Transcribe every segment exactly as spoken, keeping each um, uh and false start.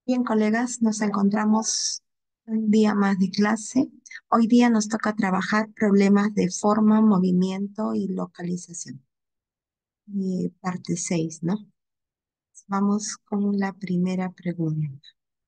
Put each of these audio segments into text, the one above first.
Bien, colegas, nos encontramos un día más de clase. Hoy día nos toca trabajar problemas de forma, movimiento y localización. Eh, parte seis, ¿no? Vamos con la primera pregunta.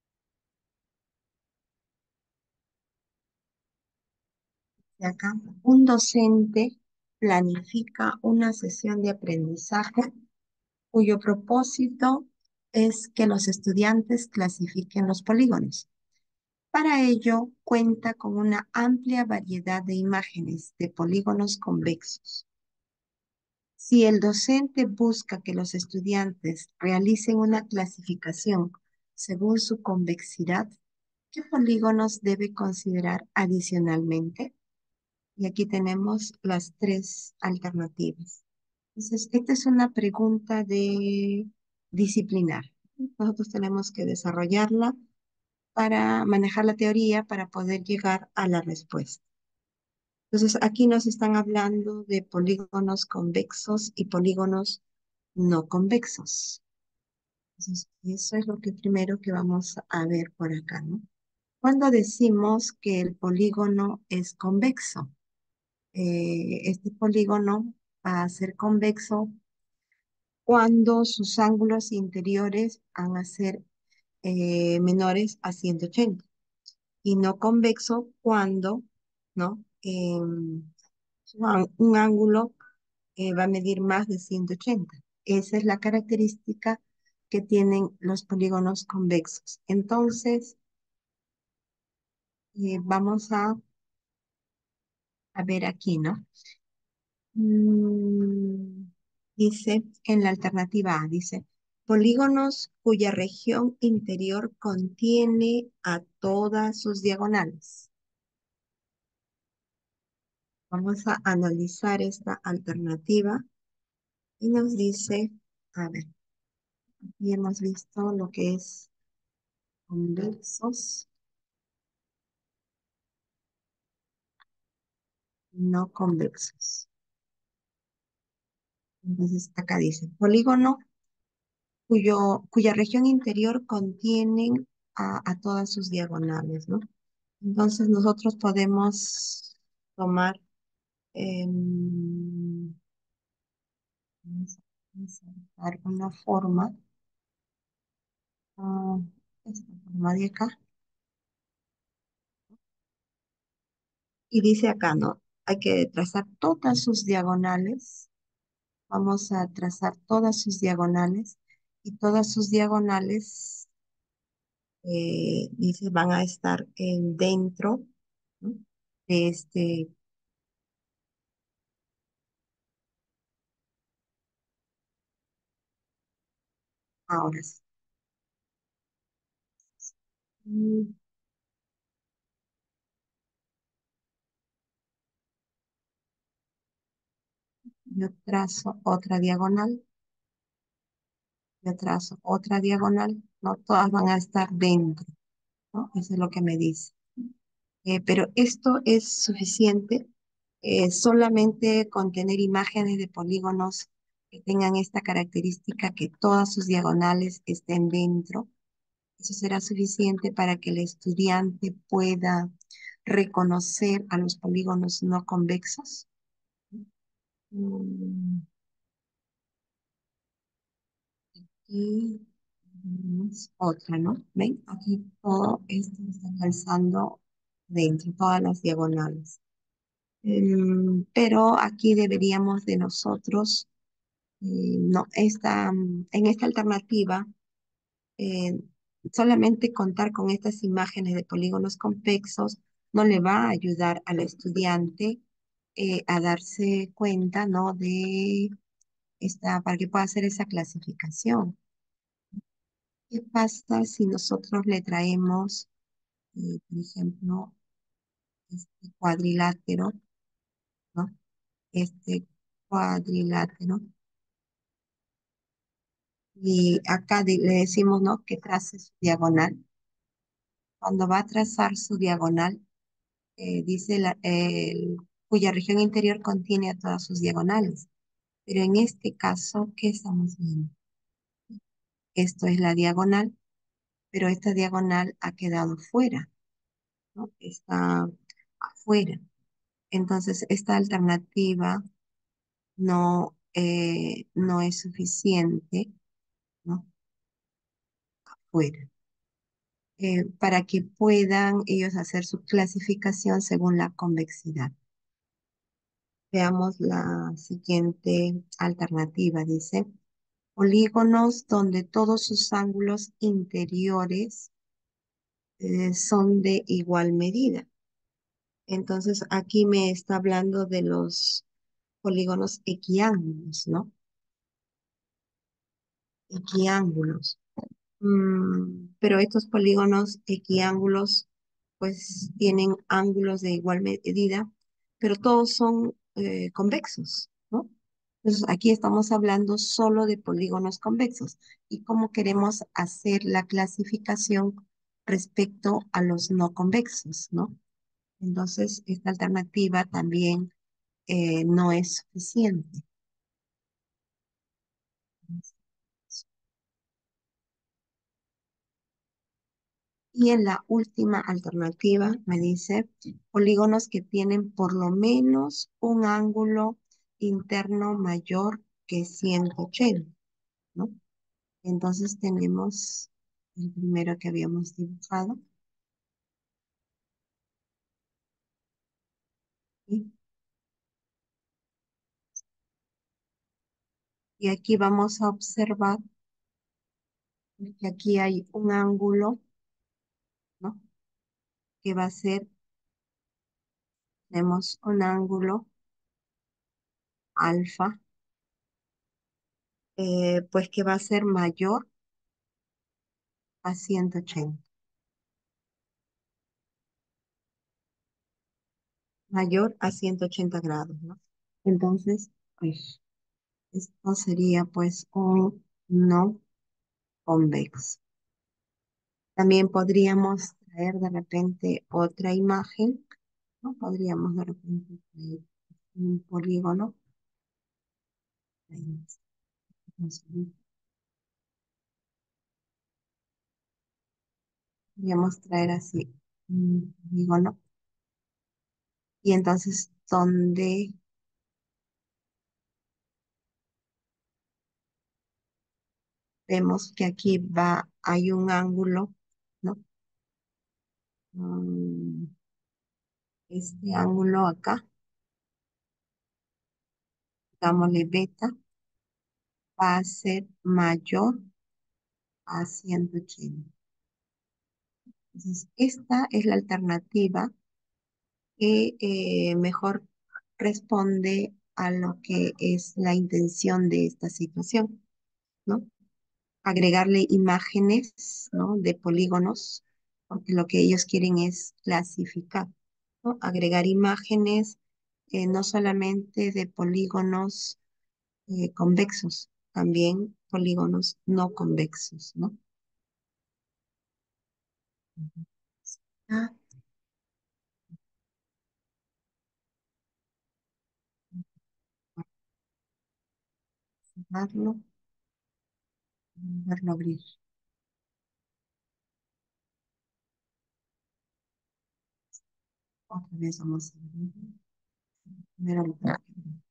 De acá, un docente planifica una sesión de aprendizaje cuyo propósito es que los estudiantes clasifiquen los polígonos. Para ello, cuenta con una amplia variedad de imágenes de polígonos convexos. Si el docente busca que los estudiantes realicen una clasificación según su convexidad, ¿qué polígonos debe considerar adicionalmente? Y aquí tenemos las tres alternativas. Entonces, esta es una pregunta de disciplinar. Nosotros tenemos que desarrollarla para manejar la teoría para poder llegar a la respuesta. Entonces, aquí nos están hablando de polígonos convexos y polígonos no convexos. Entonces, eso es lo que primero que vamos a ver por acá, ¿no? Cuando decimos que el polígono es convexo, eh, este polígono va a ser convexo cuando sus ángulos interiores van a ser eh, menores a ciento ochenta. Y no convexo cuando, ¿no? Em, un án- un ángulo eh, va a medir más de ciento ochenta. Esa es la característica que tienen los polígonos convexos. Entonces, eh, vamos a, a ver aquí, ¿no? Mm, dice en la alternativa A, dice, polígonos cuya región interior contiene a todas sus diagonales. Vamos a analizar esta alternativa y nos dice, a ver, y hemos visto lo que es convexos, no convexos. Entonces acá dice, polígono cuyo, cuya región interior contienen a, a todas sus diagonales, ¿no? Entonces nosotros podemos tomar, em, vamos a insertar una forma, ah, esta forma de acá, y dice acá, ¿no? Hay que trazar todas sus diagonales. Vamos a trazar todas sus diagonales y todas sus diagonales, eh, dice, van a estar en dentro, ¿no? De este, ahora sí. Mm, Yo trazo otra diagonal, yo trazo otra diagonal, no todas van a estar dentro, ¿no? Eso es lo que me dice. Eh, pero esto es suficiente, eh, solamente con tener imágenes de polígonos que tengan esta característica que todas sus diagonales estén dentro. Eso será suficiente para que el estudiante pueda reconocer a los polígonos no convexos. Mm, Y tenemos otra, ¿no? ¿Ven? Aquí todo esto está calzando dentro, todas las diagonales. Em, pero aquí deberíamos de nosotros, eh, no, esta, mm, en esta alternativa, eh, solamente contar con estas imágenes de polígonos convexos no le va a ayudar al estudiante eh, a darse cuenta, ¿no? De esta, para que pueda hacer esa clasificación. ¿Qué pasa si nosotros le traemos, eh, por ejemplo, este cuadrilátero, ¿no? Este cuadrilátero. Y acá di- le decimos, ¿no? Que trace su diagonal. Cuando va a trazar su diagonal, eh, dice la- el- cuya región interior contiene a todas sus diagonales. Pero en este caso, ¿qué estamos viendo? Esto es la diagonal pero esta diagonal ha quedado fuera, ¿no? Está afuera. Entonces, esta alternativa no, eh, no es suficiente, ¿no? Fuera. Eh, para que puedan ellos hacer su clasificación según la convexidad. Veamos la siguiente alternativa. Dice, polígonos donde todos sus ángulos interiores eh, son de igual medida. Entonces, aquí me está hablando de los polígonos equiángulos, ¿no? Equiángulos. Mm, pero estos polígonos equiángulos pues tienen ángulos de igual medida, pero todos son eh, convexos, ¿no? Entonces aquí estamos hablando solo de polígonos convexos y cómo queremos hacer la clasificación respecto a los no convexos, ¿no? Entonces esta alternativa también eh, no es suficiente. Y en la última alternativa me dice polígonos que tienen por lo menos un ángulo interno mayor que ciento ochenta, ¿no? Entonces tenemos el primero que habíamos dibujado. ¿Sí? Y aquí vamos a observar que aquí hay un ángulo, ¿no? Que va a ser, tenemos un ángulo alfa, eh, pues que va a ser mayor a ciento ochenta, mayor a ciento ochenta grados, ¿no? Entonces, pues, esto sería pues un no convexo. También podríamos traer de repente otra imagen, ¿no? Podríamos de repente traer un polígono. Ahí está. Podríamos traer así un polígono. Y entonces, donde vemos que aquí va, hay un ángulo, ¿no? Mm, Este ángulo acá, dámosle beta, va a ser mayor a ciento ochenta. Entonces, esta es la alternativa que eh, mejor responde a lo que es la intención de esta situación, ¿no? Agregarle imágenes, ¿no? De polígonos, porque lo que ellos quieren es clasificar, ¿no? Agregar imágenes eh, no solamente de polígonos eh, convexos, también polígonos no convexos, ¿no? Ah, cerrarlo, volverlo a abrir. Otra vez vamos a abrir. Primero lo que-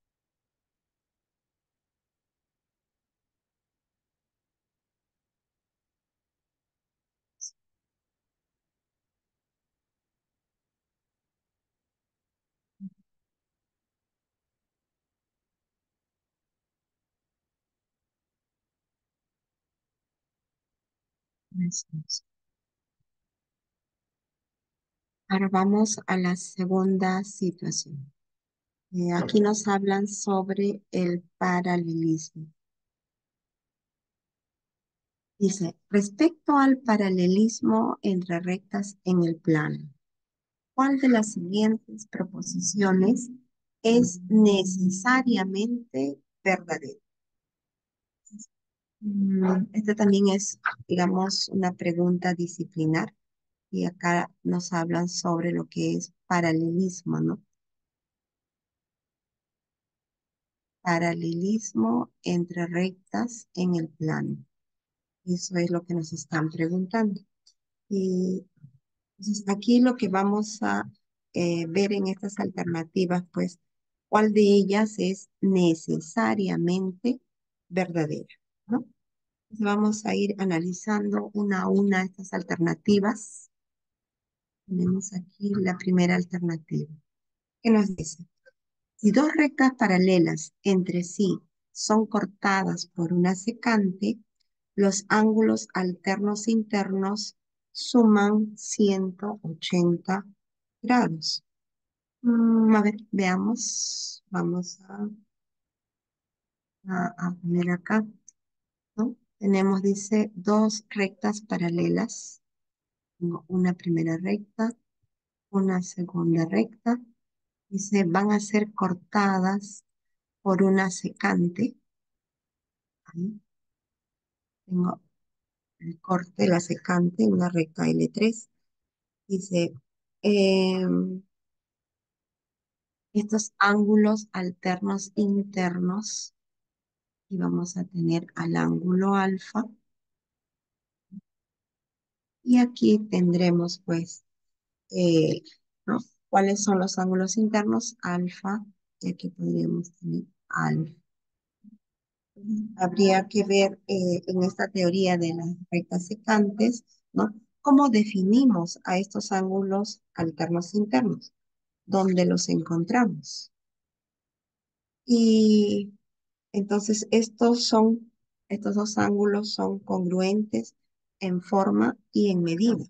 Ahora vamos a la segunda situación. Eh, aquí nos hablan sobre el paralelismo. Dice, respecto al paralelismo entre rectas en el plano, ¿cuál de las siguientes proposiciones es necesariamente verdadera? Mm, Esta también es, digamos, una pregunta disciplinar y acá nos hablan sobre lo que es paralelismo, ¿no? Paralelismo entre rectas en el plano. Eso es lo que nos están preguntando. Y entonces, aquí lo que vamos a eh, ver en estas alternativas, pues, cuál de ellas es necesariamente verdadera, ¿no? Entonces, vamos a ir analizando una a una estas alternativas. Tenemos aquí la primera alternativa. ¿Qué nos dice? Si dos rectas paralelas entre sí son cortadas por una secante, los ángulos alternos internos suman ciento ochenta grados. Mm, a ver, veamos. Vamos a, a- a poner acá, ¿no? Tenemos, dice, dos rectas paralelas. Tengo una primera recta, una segunda recta. Dice, van a ser cortadas por una secante. Ahí tengo el corte, la secante, una recta L tres. Dice, em, estos ángulos alternos internos, y vamos a tener al ángulo alfa, y aquí tendremos pues, eh, ¿no? ¿Cuáles son los ángulos internos? Alfa, y aquí podríamos tener alfa. Habría que ver eh, en esta teoría de las rectas secantes, ¿no? ¿Cómo definimos a estos ángulos alternos internos? ¿Dónde los encontramos? Y entonces estos son, estos dos ángulos son congruentes en forma y en medida.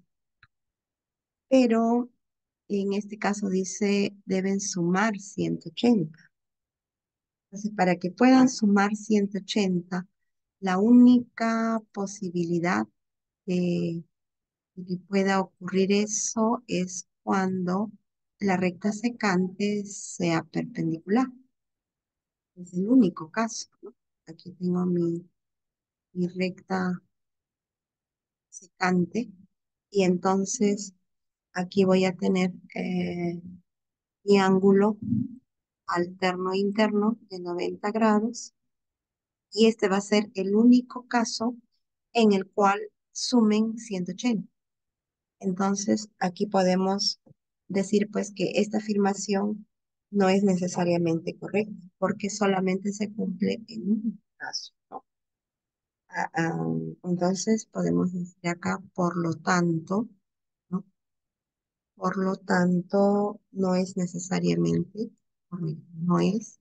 Pero en este caso dice deben sumar ciento ochenta. Entonces, para que puedan sumar ciento ochenta, la única posibilidad de, de que pueda ocurrir eso es cuando la recta secante sea perpendicular. Es el único caso, ¿no? Aquí tengo mi, mi recta secante y entonces aquí voy a tener eh, mi ángulo alterno interno de noventa grados y este va a ser el único caso en el cual sumen ciento ochenta. Entonces, aquí podemos decir pues que esta afirmación no es necesariamente correcta porque solamente se cumple en un caso, ¿no? Ah, ah, entonces, podemos decir acá, por lo tanto, ¿no? Por lo tanto, no es necesariamente correcto, no es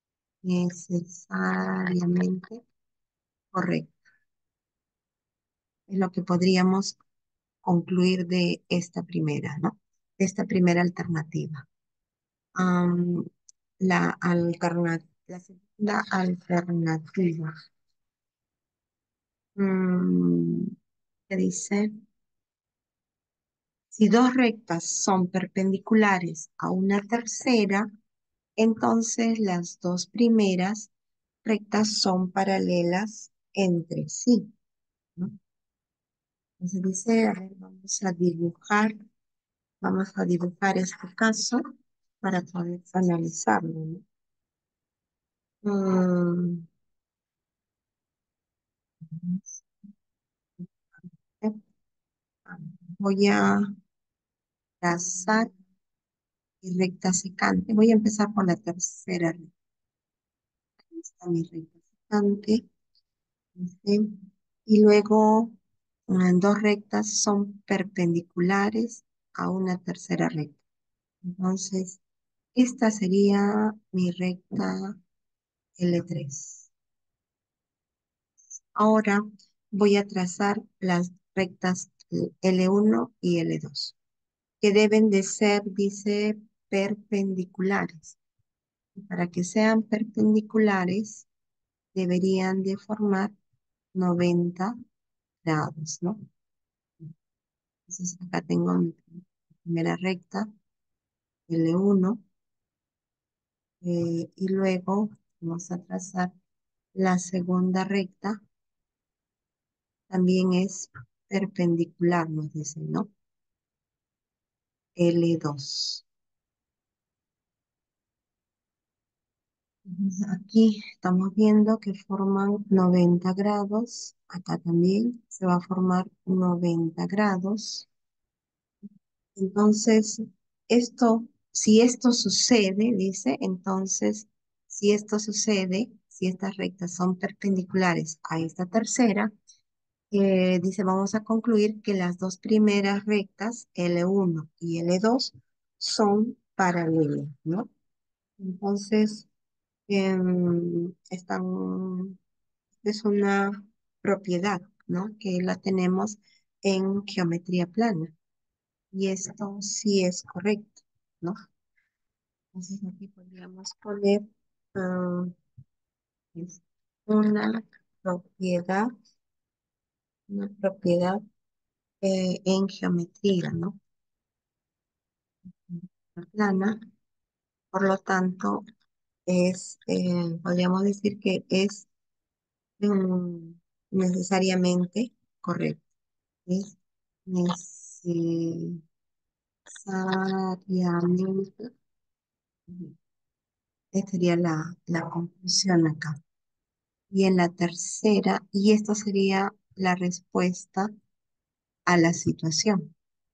necesariamente correcto. Es lo que podríamos concluir de esta primera, ¿no? De esta primera alternativa. Am, la alterna- la segunda alternativa. Mm, ¿qué dice? Si dos rectas son perpendiculares a una tercera, entonces las dos primeras rectas son paralelas entre sí, ¿no? Entonces dice, a ver, vamos a dibujar, vamos a dibujar este caso para poder analizarlo, ¿no? Mm, voy a trazar mi recta secante. Voy a empezar por la tercera recta. Ahí está mi recta secante. ¿Sí? Y luego mm, dos rectas son perpendiculares a una tercera recta. Entonces, esta sería mi recta L tres. Ahora voy a trazar las rectas L uno y L dos, que deben de ser, dice, perpendiculares. Y para que sean perpendiculares, deberían de formar noventa grados, ¿no? Entonces acá tengo mi primera recta, L uno, eh, y luego vamos a trazar la segunda recta, también es perpendicular, nos dicen, ¿no? L dos. Entonces, aquí estamos viendo que forman noventa grados. Acá también se va a formar noventa grados. Entonces, esto, si esto sucede, dice, entonces, si esto sucede, si estas rectas son perpendiculares a esta tercera, eh, dice, vamos a concluir que las dos primeras rectas, L uno y L dos, son paralelas, ¿no? Entonces, em, están, es una propiedad, ¿no? Que la tenemos en geometría plana. Y esto sí es correcto, ¿no? Entonces aquí podríamos poner ah, es una propiedad, una propiedad eh, en geometría, ¿no? Plana, por lo tanto, es, eh, podríamos decir que es mm, necesariamente correcto. Es necesariamente. Ujú. Esta sería la, la conclusión acá. Y en la tercera, y esto sería la respuesta a la situación.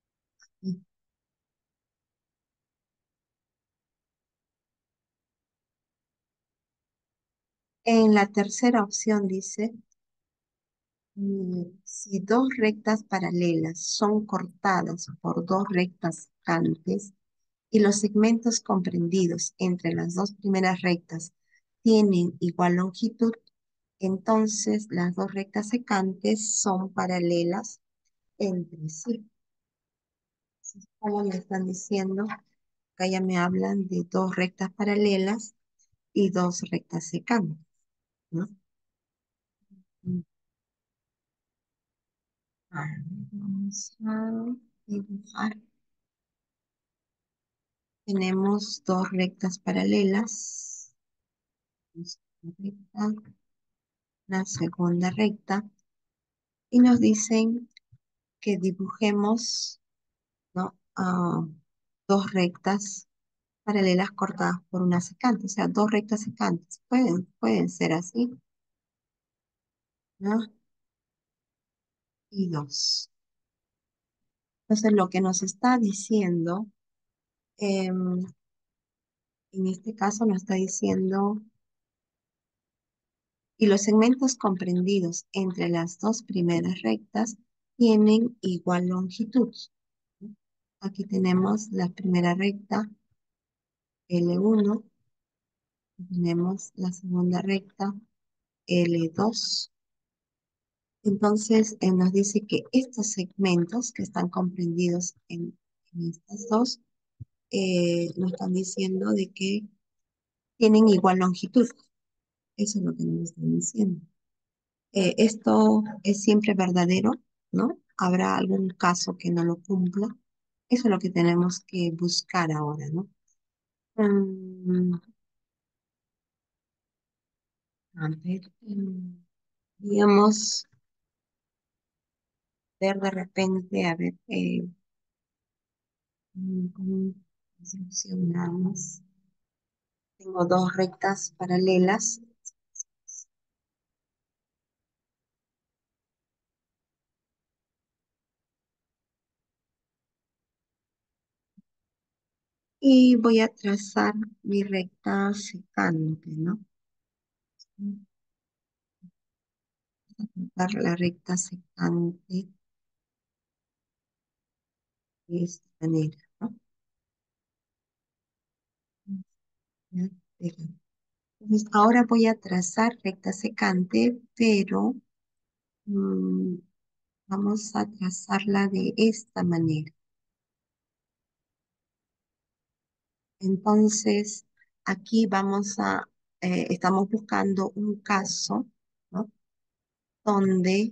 En la tercera opción dice, mm, si dos rectas paralelas son cortadas por dos rectas secantes y los segmentos comprendidos entre las dos primeras rectas tienen igual longitud, entonces las dos rectas secantes son paralelas entre sí. Como me están diciendo, acá ya me hablan de dos rectas paralelas y dos rectas secantes, ¿no? Mm, a ver, vamos a dibujar. Tenemos dos rectas paralelas, una recta, una segunda recta, y nos dicen que dibujemos, ¿no? Ah, dos rectas paralelas cortadas por una secante, o sea, dos rectas secantes. Pueden, pueden ser así, ¿no? Y dos. Entonces, lo que nos está diciendo, em, en este caso nos está diciendo, y los segmentos comprendidos entre las dos primeras rectas tienen igual longitud. Aquí tenemos la primera recta, L uno, tenemos la segunda recta, L dos. Entonces, eh, nos dice que estos segmentos que están comprendidos en, en estas dos, eh, nos están diciendo de que tienen igual longitud. Eso es lo que nos están diciendo. Eh, esto es siempre verdadero, ¿no? ¿Habrá algún caso que no lo cumpla? Eso es lo que tenemos que buscar ahora, ¿no? Mm, a ver, mm, digamos, ver de repente, a ver, eh, mm, ¿cómo solucionamos? Tengo dos rectas paralelas y voy a trazar mi recta secante, ¿no? Dar la recta secante de esta manera, ¿no? Ya, deja. Entonces, ahora voy a trazar recta secante, pero mm, vamos a trazarla de esta manera. Entonces, aquí vamos a, eh, estamos buscando un caso, ¿no? Donde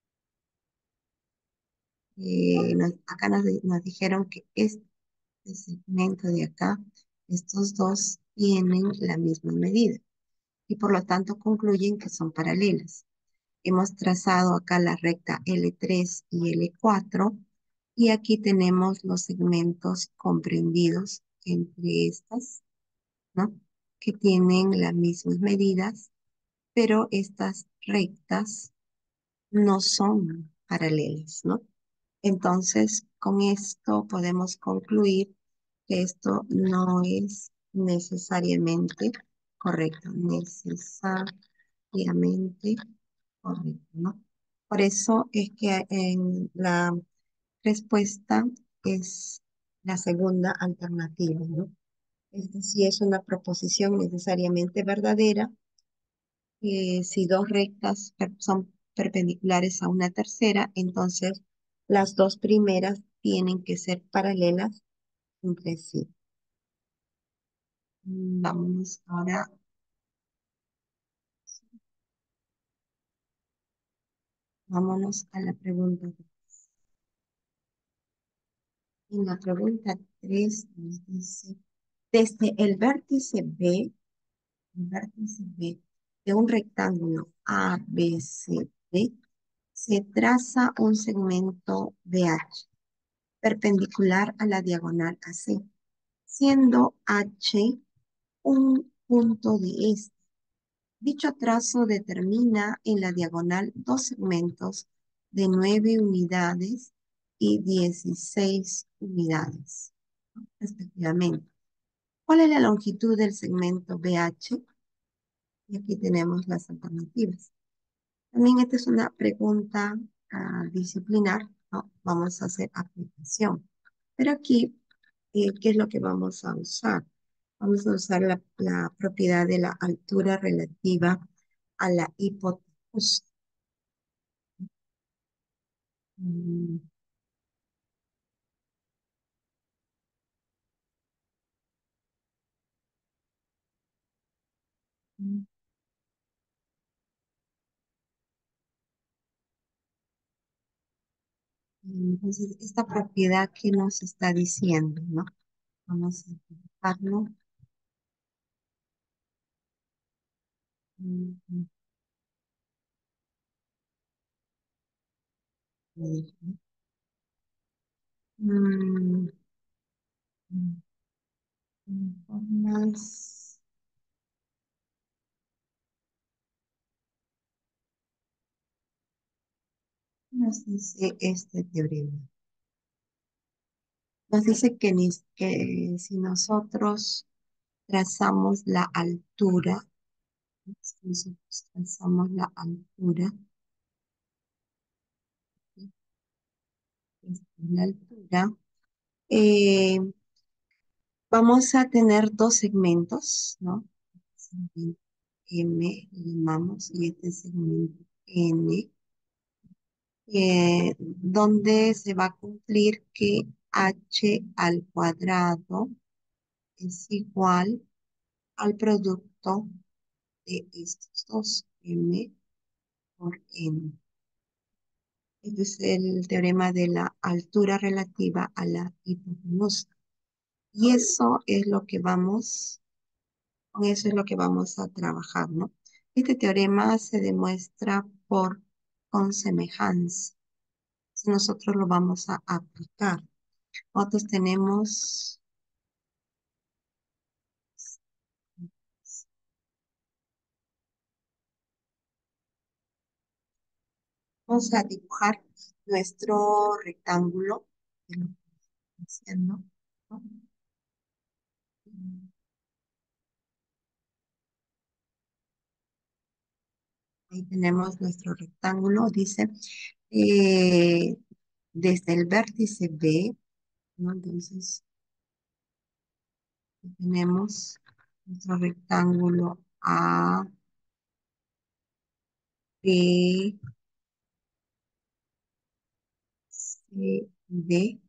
eh, nos- acá nos, di- nos dijeron que este segmento de acá, estos dos tienen la misma medida y por lo tanto concluyen que son paralelas. Hemos trazado acá la recta L tres y L cuatro y aquí tenemos los segmentos comprendidos entre estas, ¿no? que tienen las mismas medidas, pero estas rectas no son paralelas, ¿no? Entonces, con esto podemos concluir que esto no es necesariamente correcto, necesariamente correcto, ¿no? Por eso es que en la respuesta es la segunda alternativa, ¿no? Esta sí es una proposición necesariamente verdadera, que si dos rectas per- son perpendiculares a una tercera, entonces las dos primeras tienen que ser paralelas entre sí. Mm, Vamos ahora, vámonos a la pregunta. En la pregunta tres nos dice, desde el vértice B, el vértice B de un rectángulo A B C D, se traza un segmento B H perpendicular a la diagonal A C, siendo H un punto de este. Dicho trazo determina en la diagonal dos segmentos de nueve unidades y dieciséis unidades, respectivamente. ¿Cuál es la longitud del segmento B H? Y aquí tenemos las alternativas. También esta es una pregunta ah, disciplinar, ¿no? Vamos a hacer aplicación. Pero aquí, eh, ¿qué es lo que vamos a usar? Vamos a usar la, la propiedad de la altura relativa a la hipotenusa. Mm, mm, Entonces, esta propiedad que nos está diciendo, ¿no? Vamos a utilizarlo. Mm, mm, mm, mm, mm, Formas, nos dice este teorema. Nos dice que, ni- que si nosotros trazamos la altura, si nosotros trazamos la altura, ¿sí? Esta es la altura, eh, vamos a tener dos segmentos, ¿no? Segmento M, le llamamos, y este segmento N, eh, donde se va a cumplir que H al cuadrado es igual al producto de estos dos, M por N. Este es el teorema de la altura relativa a la hipotenusa. Y eso es lo que vamos, con eso es lo que vamos a trabajar, ¿no? Este teorema se demuestra por consemejanza. Si nosotros lo vamos a aplicar. Nosotros tenemos, vamos a dibujar nuestro rectángulo, que lo estoy haciendo, ¿no? Ahí tenemos nuestro rectángulo, dice, eh, desde el vértice B, ¿no? Entonces, tenemos nuestro rectángulo A, B, C, D.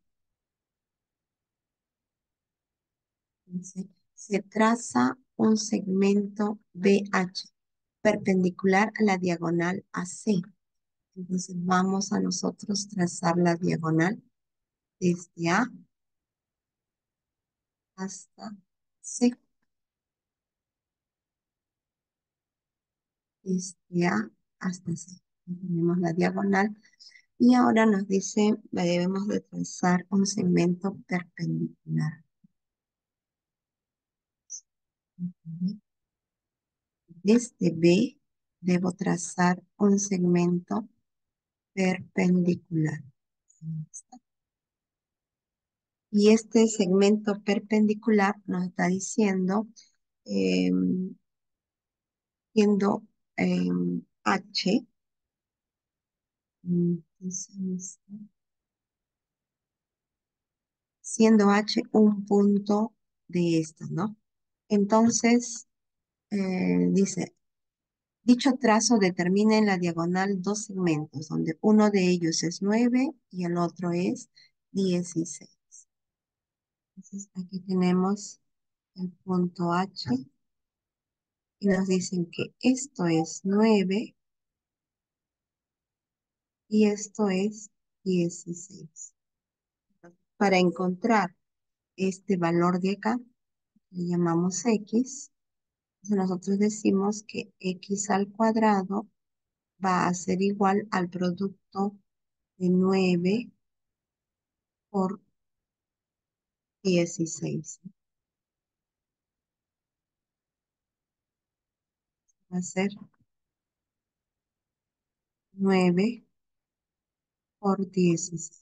Dice, se traza un segmento B H perpendicular a la diagonal A C. Entonces vamos a nosotros trazar la diagonal desde A hasta C. Desde A hasta C. Tenemos la diagonal. Y ahora nos dice, debemos de trazar un segmento perpendicular. Desde B debo trazar un segmento perpendicular. Y este segmento perpendicular nos está diciendo, eh, siendo eh, H, mm, entonces, siendo H un punto de esta, ¿no? Entonces, eh, dice, dicho trazo determina en la diagonal dos segmentos, donde uno de ellos es nueve y el otro es dieciséis. Entonces, aquí tenemos el punto H y nos dicen que esto es nueve y esto es dieciséis. Para encontrar este valor de acá, le llamamos X. Entonces nosotros decimos que X al cuadrado va a ser igual al producto de nueve por dieciséis. Va a ser nueve por dieciséis.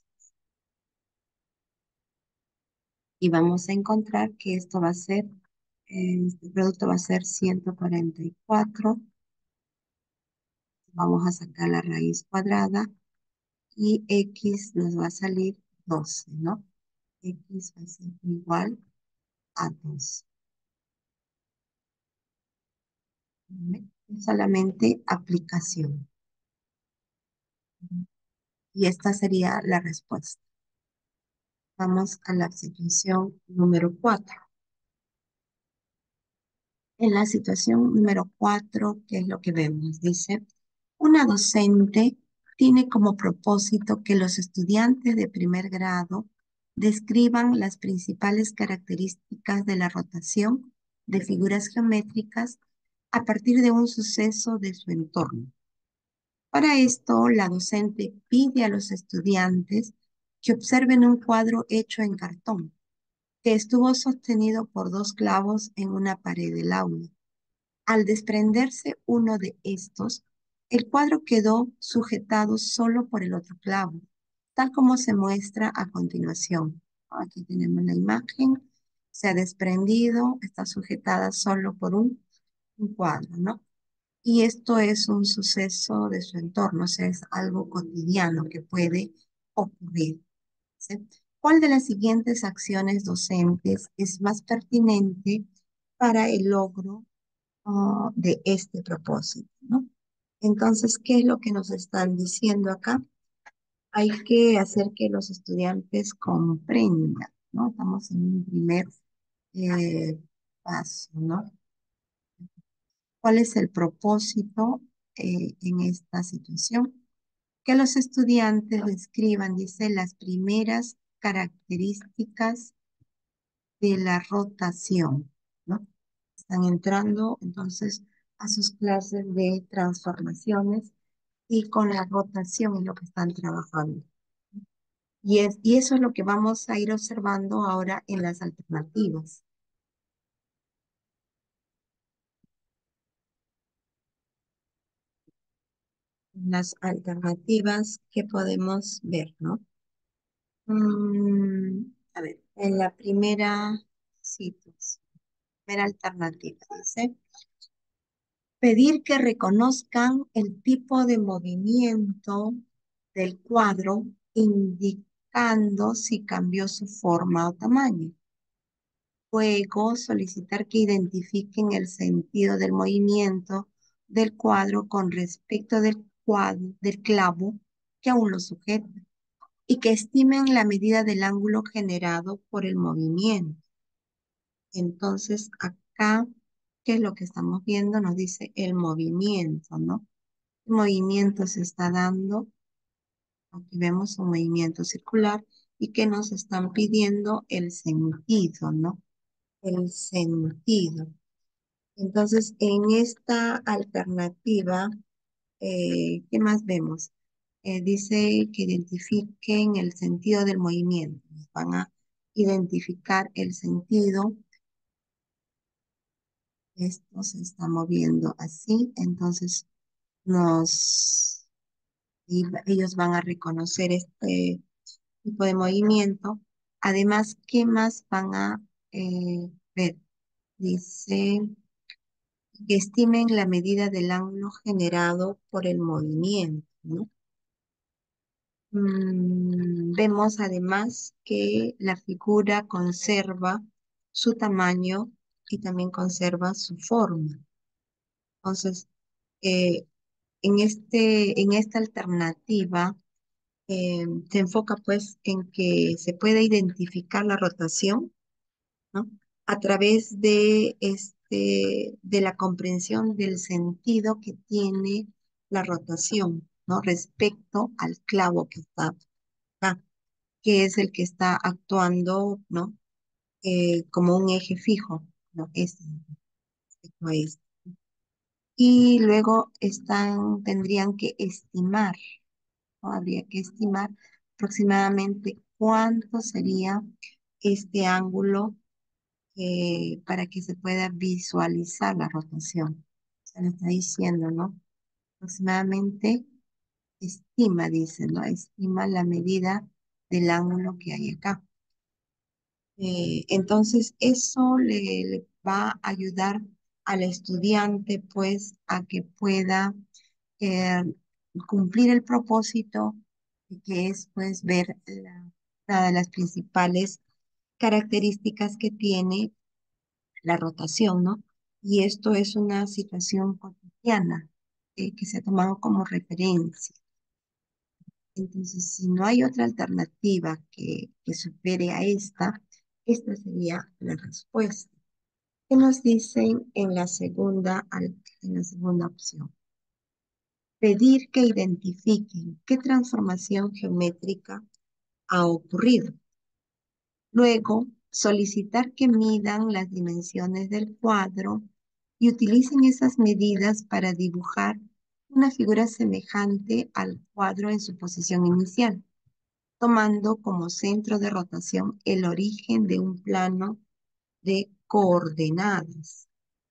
Y vamos a encontrar que esto va a ser, eh, este producto va a ser ciento cuarenta y cuatro. Vamos a sacar la raíz cuadrada y X nos va a salir doce, ¿no? X va a ser igual a doce. ¿Vale? Solamente aplicación. Y esta sería la respuesta. Vamos a la situación número cuatro. En la situación número cuatro, ¿qué es lo que vemos? Dice, una docente tiene como propósito que los estudiantes de primer grado describan las principales características de la rotación de figuras geométricas a partir de un suceso de su entorno. Para esto, la docente pide a los estudiantes que observen un cuadro hecho en cartón, que estuvo sostenido por dos clavos en una pared del aula. Al desprenderse uno de estos, el cuadro quedó sujetado solo por el otro clavo, tal como se muestra a continuación. Aquí tenemos la imagen, se ha desprendido, está sujetada solo por un, un cuadro, ¿no? Y esto es un suceso de su entorno, o sea, es algo cotidiano que puede ocurrir. ¿Sí? ¿Cuál de las siguientes acciones docentes es más pertinente para el logro uh, de este propósito, ¿no? Entonces, ¿qué es lo que nos están diciendo acá? Hay que hacer que los estudiantes comprendan, ¿no? Estamos en un primer eh, paso, ¿no? ¿Cuál es el propósito eh, en esta situación? Que los estudiantes describan, dice, las primeras características de la rotación, ¿no? Están entrando entonces a sus clases de transformaciones y con la rotación es lo que están trabajando. Y, es, y eso es lo que vamos a ir observando ahora en las alternativas. Las alternativas que podemos ver, ¿no? Mm, a ver, en la primera situación, primera alternativa dice, pedir que reconozcan el tipo de movimiento del cuadro indicando si cambió su forma o tamaño. Luego, solicitar que identifiquen el sentido del movimiento del cuadro con respecto del cuadro, del clavo que aún lo sujeta y que estimen la medida del ángulo generado por el movimiento. Entonces, acá, ¿qué es lo que estamos viendo? Nos dice el movimiento, ¿no? El movimiento se está dando, aquí vemos un movimiento circular y que nos están pidiendo el sentido, ¿no? El sentido. Entonces, en esta alternativa, eh, ¿qué más vemos? Eh, dice que identifiquen el sentido del movimiento. Van a identificar el sentido Esto se está moviendo así, entonces nos, y va- ellos van a reconocer este tipo de movimiento. Además, ¿qué más van a eh, ver? Dice que estimen la medida del ángulo generado por el movimiento, ¿no? Mm, vemos además que la figura conserva su tamaño y también conserva su forma. Entonces, eh, en este, en esta alternativa, eh, se enfoca pues en que se puede identificar la rotación, ¿no? A través de, este, de la comprensión del sentido que tiene la rotación, ¿no? Respecto al clavo que está acá, que es el que está actuando, ¿no? Eh, como un eje fijo, ¿no? Este, respecto a este. Y luego están, tendrían que estimar, ¿no? Habría que estimar aproximadamente cuánto sería este ángulo, eh, para que se pueda visualizar la rotación. Se le está diciendo, ¿no? Aproximadamente estima, dice, ¿no? Estima la medida del ángulo que hay acá. Eh, entonces, eso le, le va a ayudar al estudiante, pues, a que pueda eh, cumplir el propósito, que es, pues, ver la- una de las principales características que tiene la rotación, ¿no? Y esto es una situación cotidiana, eh, que se ha tomado como referencia. Entonces, si no hay otra alternativa que, que supere a esta, esta sería la respuesta. ¿Qué nos dicen en la segunda, al- en la segunda opción? Pedir que identifiquen qué transformación geométrica ha ocurrido. Luego, solicitar que midan las dimensiones del cuadro y utilicen esas medidas para dibujar una figura semejante al cuadro en su posición inicial, tomando como centro de rotación el origen de un plano de coordenadas.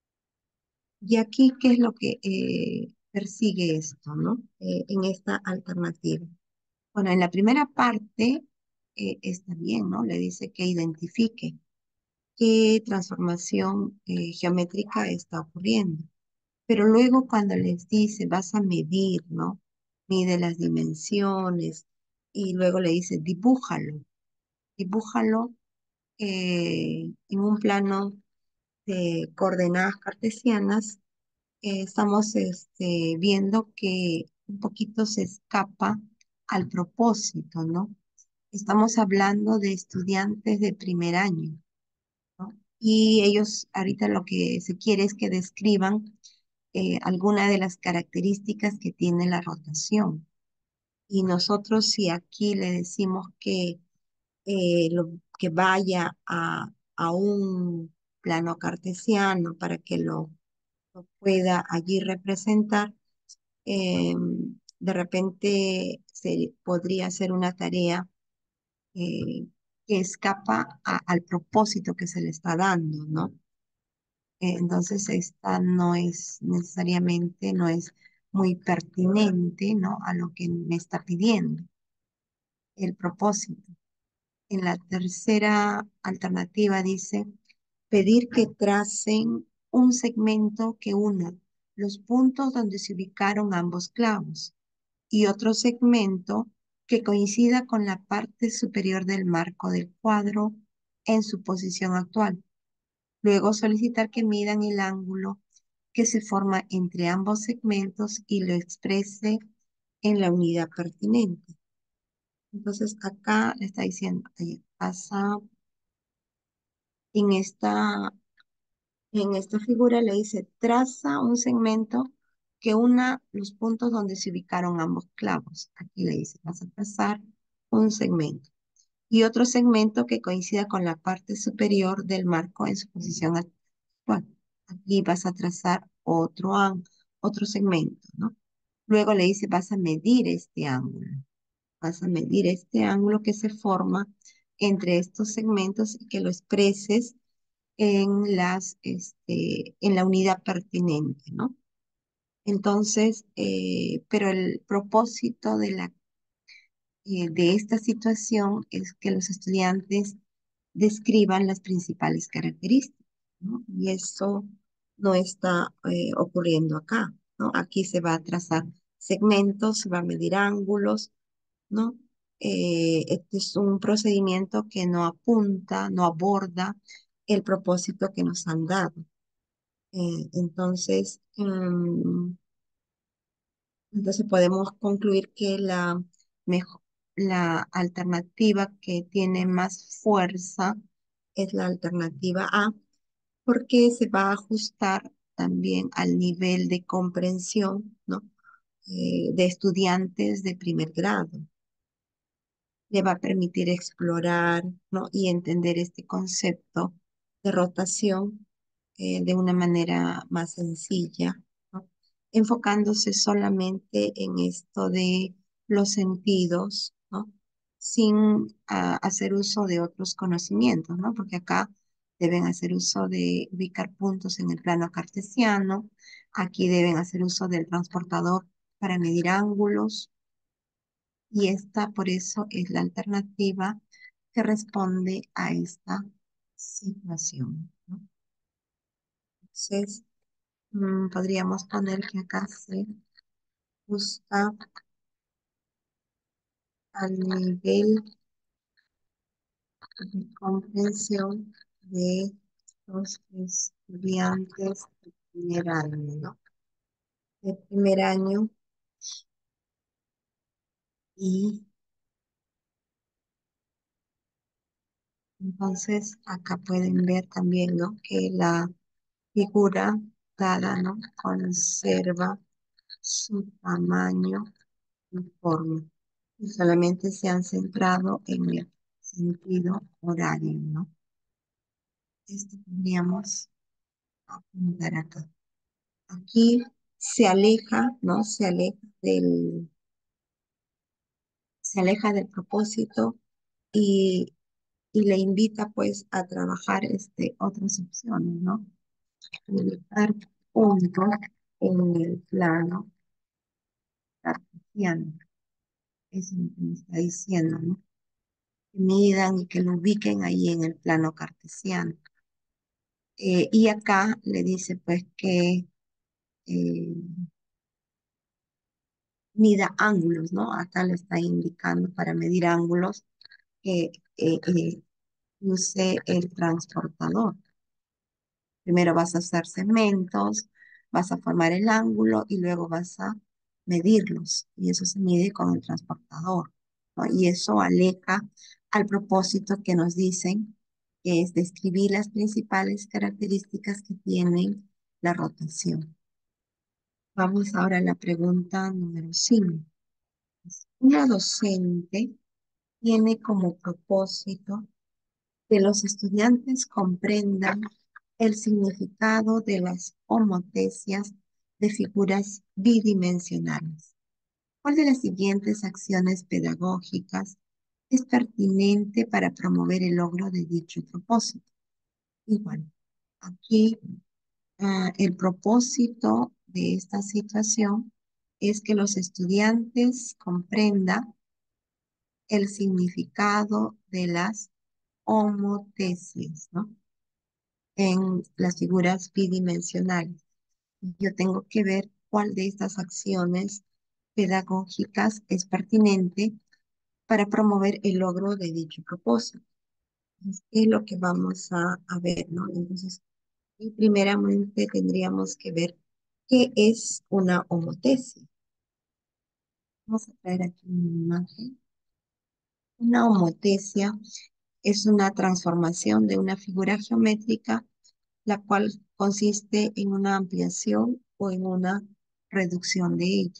Y aquí, ¿qué es lo que eh, persigue esto, ¿no? Eh, en esta alternativa. Bueno, en la primera parte eh, está bien, ¿no? Le dice que identifique qué transformación eh, geométrica está ocurriendo. Pero luego cuando les dice, vas a medir, ¿no? Mide las dimensiones y luego le dice, dibújalo, dibújalo eh, en un plano de coordenadas cartesianas. Eh, estamos este, viendo que un poquito se escapa al propósito, ¿no? Estamos hablando de estudiantes de primer año, ¿no? Y ellos ahorita lo que se quiere es que describan eh, alguna de las características que tiene la rotación. Y nosotros si aquí le decimos que, eh, lo, que vaya a, a un plano cartesiano para que lo, lo pueda allí representar, eh, de repente se podría hacer una tarea eh, que escapa a- al propósito que se le está dando, ¿no? Eh, entonces, esta no es necesariamente, no es muy pertinente, ¿no? A lo que me está pidiendo, el propósito. En la tercera alternativa dice, pedir que tracen un segmento que una los puntos donde se ubicaron ambos clavos y otro segmento que coincida con la parte superior del marco del cuadro en su posición actual. Luego solicitar que midan el ángulo que se forma entre ambos segmentos y lo exprese en la unidad pertinente. Entonces acá le está diciendo, oye, pasa en esta, en esta figura le dice, traza un segmento que una los puntos donde se ubicaron ambos clavos. Aquí le dice, vas a trazar un segmento. Y otro segmento que coincida con la parte superior del marco en su posición actual. Aquí vas a trazar otro, án- otro segmento, ¿no? Luego le dice, vas a medir este ángulo. Vas a medir este ángulo que se forma entre estos segmentos y que lo expreses en las, este, en la unidad pertinente, ¿no? Entonces, eh, pero el propósito de la, eh, de esta situación es que los estudiantes describan las principales características, ¿no? Y eso no está eh, ocurriendo acá, ¿no? Aquí se va a trazar segmentos, se va a medir ángulos, ¿no? Eh, este es un procedimiento que no apunta, no aborda el propósito que nos han dado. Eh, entonces, mm, entonces podemos concluir que la, mejo- la alternativa que tiene más fuerza es la alternativa A, porque se va a ajustar también al nivel de comprensión, ¿no? eh, de estudiantes de primer grado. Le va a permitir explorar, ¿no? y entender este concepto de rotación eh, de una manera más sencilla, ¿no? Enfocándose solamente en esto de los sentidos, ¿no? Sin ah, hacer uso de otros conocimientos, ¿no? Porque acá deben hacer uso de ubicar puntos en el plano cartesiano, aquí deben hacer uso del transportador para medir ángulos, y esta por eso es la alternativa que responde a esta situación, ¿no? Entonces, mm, podríamos poner que acá se busca al nivel de comprensión de los estudiantes de primer año, ¿no? De primer año, y entonces acá pueden ver también, ¿no? Que la figura dada, ¿no? Conserva su tamaño y forma. Y solamente se han centrado en el sentido horario, ¿no? Esto podríamos apuntar acá. Aquí se aleja, ¿no? Se aleja del, se aleja del propósito, y, y le invita pues a trabajar este, otras opciones, ¿no? Ubicar puntos en el plano cartesiano. Eso es lo que me está diciendo, ¿no? Que midan y que lo ubiquen ahí en el plano cartesiano. Eh, y acá le dice pues que eh, mida ángulos, ¿no? Acá le está indicando para medir ángulos que eh, eh, use el transportador. Primero vas a hacer segmentos, vas a formar el ángulo y luego vas a medirlos. Y eso se mide con el transportador, ¿no? Y eso aleja al propósito que nos dicen, que es describir las principales características que tienen la rotación. Vamos ahora a la pregunta número cinco. Una docente tiene como propósito que los estudiantes comprendan el significado de las homotecias de figuras bidimensionales. ¿Cuál de las siguientes acciones pedagógicas es pertinente para promover el logro de dicho propósito? Igual, aquí ah, el propósito de esta situación es que los estudiantes comprendan el significado de las homotecias, ¿no? En las figuras bidimensionales. Yo tengo que ver cuál de estas acciones pedagógicas es pertinente para promover el logro de dicho propósito. Es lo que vamos a, a ver, ¿no? Entonces, y primeramente tendríamos que ver qué es una homotesia. Vamos a traer aquí una imagen. Una homotesia es una transformación de una figura geométrica, la cual consiste en una ampliación o en una reducción de ella.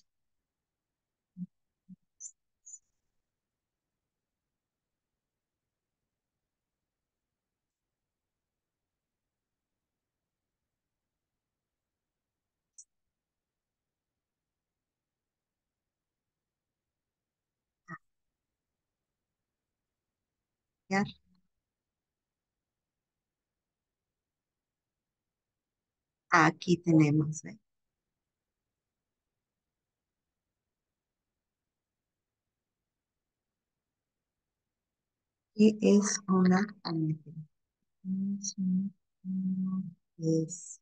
¿Ya? Aquí tenemos, ¿ve? ¿Qué es una ametría? Es un- es-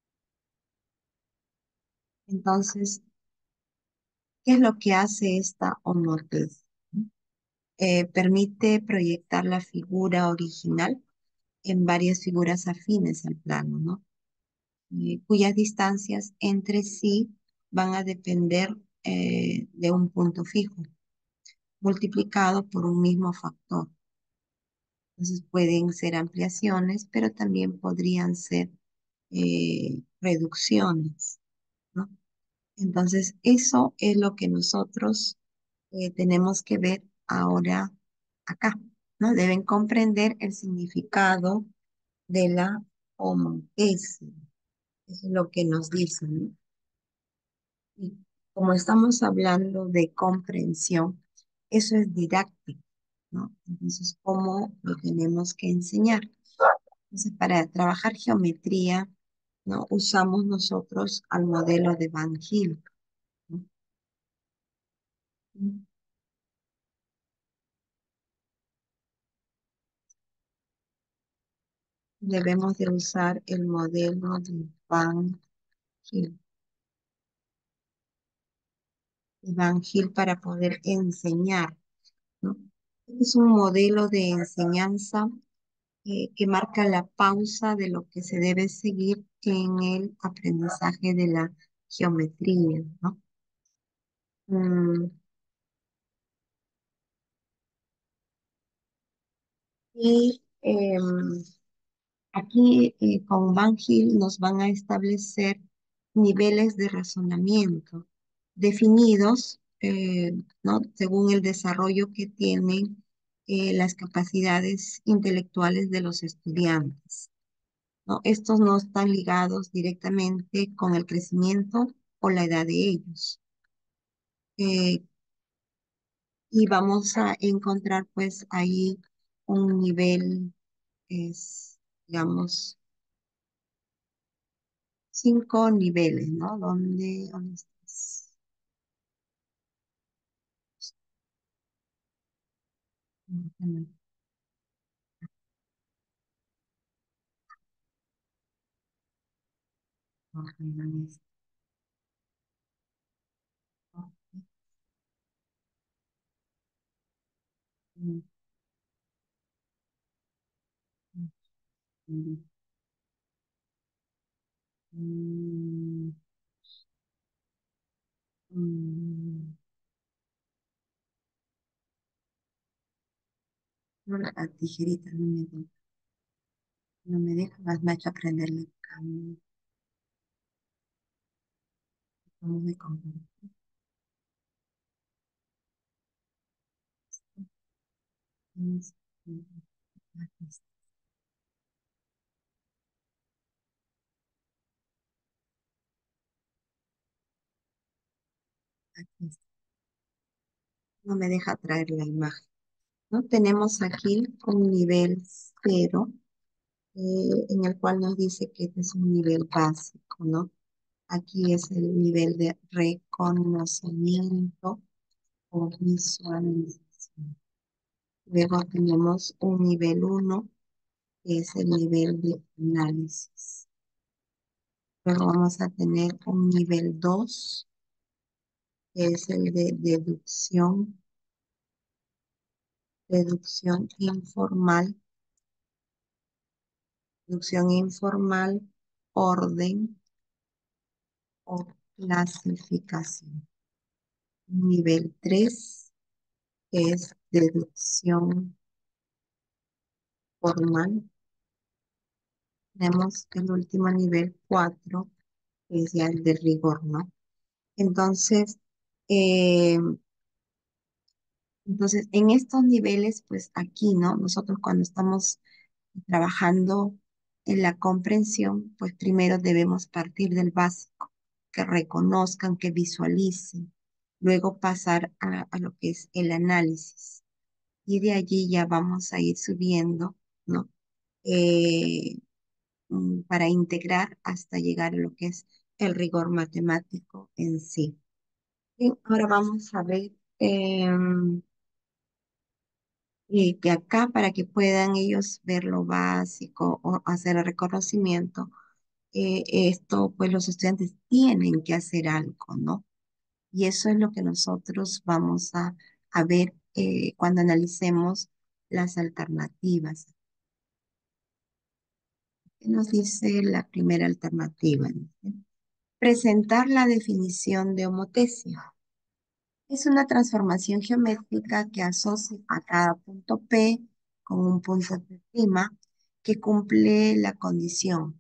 Entonces, ¿qué es lo que hace esta homotez? Eh, permite proyectar la figura original en varias figuras afines al plano, ¿no? Eh, cuyas distancias entre sí van a depender eh, de un punto fijo, multiplicado por un mismo factor. Entonces pueden ser ampliaciones, pero también podrían ser eh, reducciones, ¿no? Entonces, eso es lo que nosotros eh, tenemos que ver ahora acá, ¿no? Deben comprender el significado de la homotesis. Eso es lo que nos dicen, ¿no? Y como estamos hablando de comprensión, eso es didáctico, ¿no? Entonces, ¿cómo lo tenemos que enseñar? Entonces, para trabajar geometría, ¿no? Usamos nosotros al modelo de Van Hill, ¿no? Debemos de usar el modelo de Van Hill, de Van Hill para poder enseñar, ¿no? Es un modelo de enseñanza eh, que marca la pausa de lo que se debe seguir en el aprendizaje de la geometría, ¿no? Mm, y em, aquí eh, con Van Hill nos van a establecer niveles de razonamiento definidos, eh, ¿no? Según el desarrollo que tienen eh, las capacidades intelectuales de los estudiantes, ¿no? Estos no están ligados directamente con el crecimiento o la edad de ellos. Eh, y vamos a encontrar pues ahí un nivel, es, digamos, cinco niveles, ¿no? Donde, ¿dónde estás? Déjame ordenar esto. Mm, mm, mm, mm, mm. No, la tijerita no me deja, no me deja, más me ha hecho aprender el camino. ¿Cómo me comprendo? Aquí está, aquí está. No me deja traer la imagen, ¿no? Tenemos aquí un nivel cero, eh, en el cual nos dice que este es un nivel básico, ¿no? Aquí es el nivel de reconocimiento o visualización. Luego tenemos un nivel uno, que es el nivel de análisis. Luego vamos a tener un nivel dos, que es el de deducción, deducción informal, deducción informal, orden o clasificación. Nivel tres, que es deducción formal. Tenemos el último nivel cuatro, que es ya el de rigor, ¿no? Entonces, eh, entonces, en estos niveles, pues aquí, ¿no? Nosotros cuando estamos trabajando en la comprensión, pues primero debemos partir del básico, que reconozcan, que visualicen, luego pasar a, a lo que es el análisis. Y de allí ya vamos a ir subiendo, ¿no? Eh, mm, para integrar hasta llegar a lo que es el rigor matemático en sí. Y ahora vamos a ver em, y que acá para que puedan ellos ver lo básico o hacer el reconocimiento, eh, esto pues los estudiantes tienen que hacer algo, ¿no? Y eso es lo que nosotros vamos a, a ver eh, cuando analicemos las alternativas. ¿Qué nos dice la primera alternativa? Dice, presentar la definición de homotesia. Es una transformación geométrica que asocia a cada punto P con un punto P' que cumple la condición,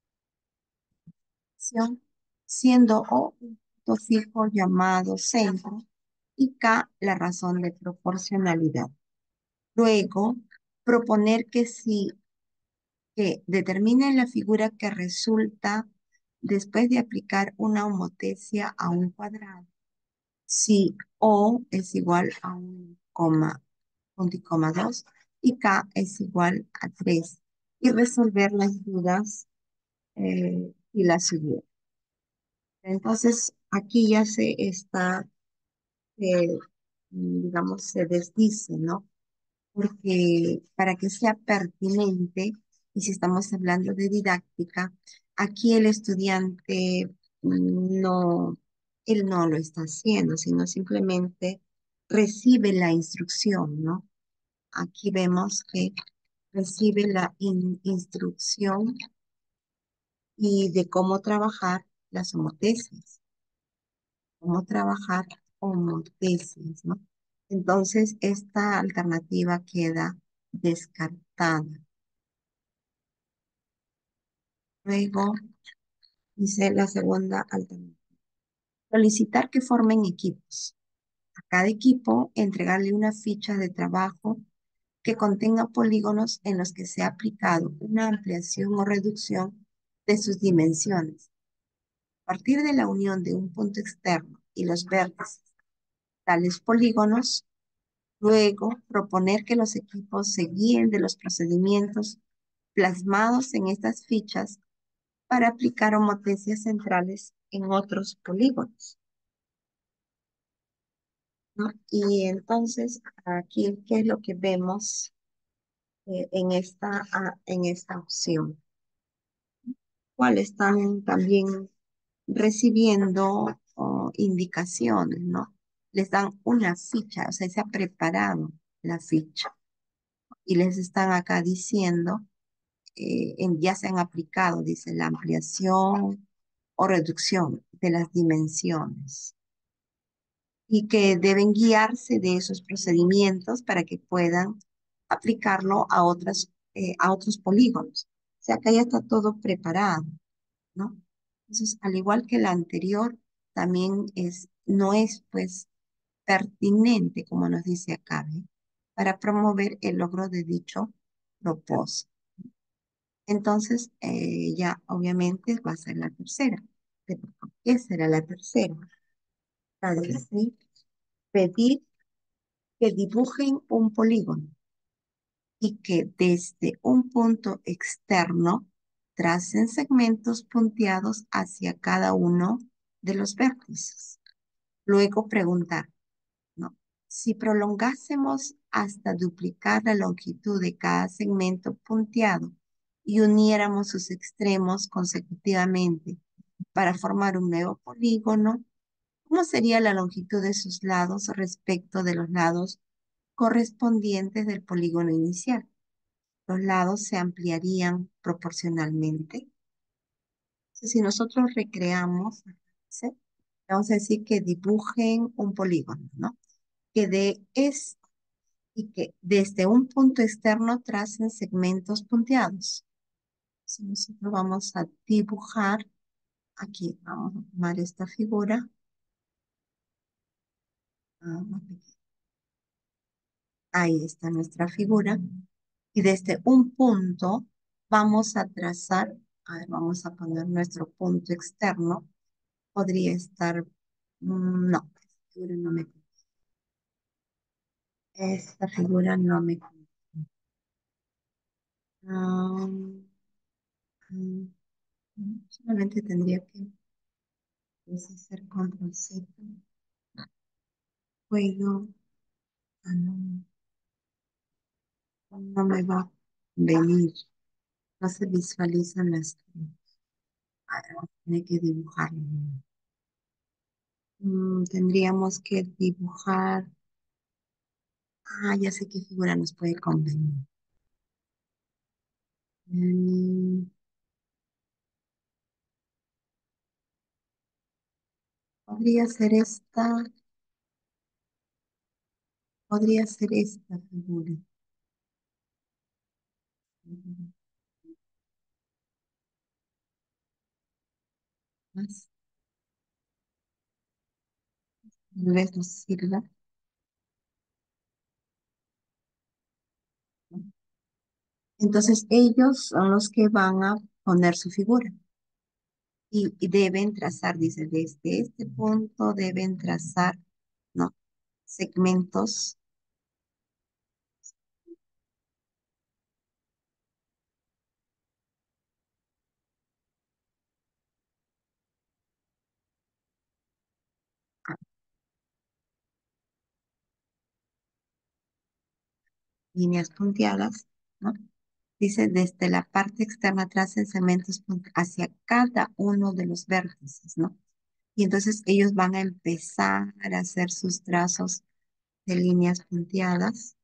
siendo O un punto fijo llamado centro y K la razón de proporcionalidad. Luego, proponer que si que determine la figura que resulta después de aplicar una homotesia a un cuadrado. Si O es igual a un coma, punto y coma dos y K es igual a tres. Y resolver las dudas eh, y las siguientes. Entonces, aquí ya se está, eh, digamos, se desdice, ¿no? Porque para que sea pertinente, y si estamos hablando de didáctica, aquí el estudiante mm, no, él no lo está haciendo, sino simplemente recibe la instrucción, ¿no? Aquí vemos que recibe la in- instrucción y de cómo trabajar las homotesis, cómo trabajar homotesis, ¿no? Entonces, esta alternativa queda descartada. Luego dice la segunda alternativa. Solicitar que formen equipos. A cada equipo entregarle una ficha de trabajo que contenga polígonos en los que se ha aplicado una ampliación o reducción de sus dimensiones. A partir de la unión de un punto externo y los vértices, tales polígonos, luego proponer que los equipos se guíen de los procedimientos plasmados en estas fichas para aplicar homotecias centrales en otros polígonos, ¿no? Y entonces, aquí, ¿qué es lo que vemos eh, en esta, ah, en esta opción? ¿Cuál están también recibiendo oh, indicaciones, ¿no? Les dan una ficha, o sea, se ha preparado la ficha y les están acá diciendo, eh, en- ya se han aplicado, dice, la ampliación o reducción de las dimensiones y que deben guiarse de esos procedimientos para que puedan aplicarlo a otras, eh, a otros polígonos. O sea, acá ya está todo preparado, ¿no? Entonces, al igual que la anterior, también es, no es, pues, pertinente, como nos dice acá, ¿ve? Para promover el logro de dicho propósito. Entonces, eh, ya obviamente va a ser la tercera. ¿Pero por qué será la tercera? La dice, pedir que dibujen un polígono y que desde un punto externo tracen segmentos punteados hacia cada uno de los vértices. Luego preguntar, ¿no? Si prolongásemos hasta duplicar la longitud de cada segmento punteado y uniéramos sus extremos consecutivamente para formar un nuevo polígono, ¿cómo sería la longitud de sus lados respecto de los lados correspondientes del polígono inicial? Los lados se ampliarían proporcionalmente. Entonces, si nosotros recreamos, ¿sí? Vamos a decir que dibujen un polígono, ¿no? Que de es y que desde un punto externo tracen segmentos punteados. Si nosotros vamos a dibujar, aquí vamos a tomar esta figura. Ah, ahí está nuestra figura. Y desde un punto vamos a trazar, a ver, vamos a poner nuestro punto externo. Podría estar, mm, no, esta figura no me, esta figura no me, ah, Mm, Solamente tendría que pues, hacer control Z. Puedo, ah, no, no me va a venir. No se visualizan las tres. Ah, tiene que dibujarlo. Mm, tendríamos que dibujar. Ah, ya sé qué figura nos puede convenir. Mm, podría ser esta, podría ser esta figura. Mm, Más, tal vez nos sirva, ¿no? Entonces ellos son los que van a poner su figura y, y deben trazar, dice, desde este punto deben trazar, ¿no? Segmentos, ah, líneas punteadas, ¿no? Dice, desde la parte externa tracen segmentos punt- hacia cada uno de los vértices, ¿no? Y entonces ellos van a empezar a hacer sus trazos de líneas punteadas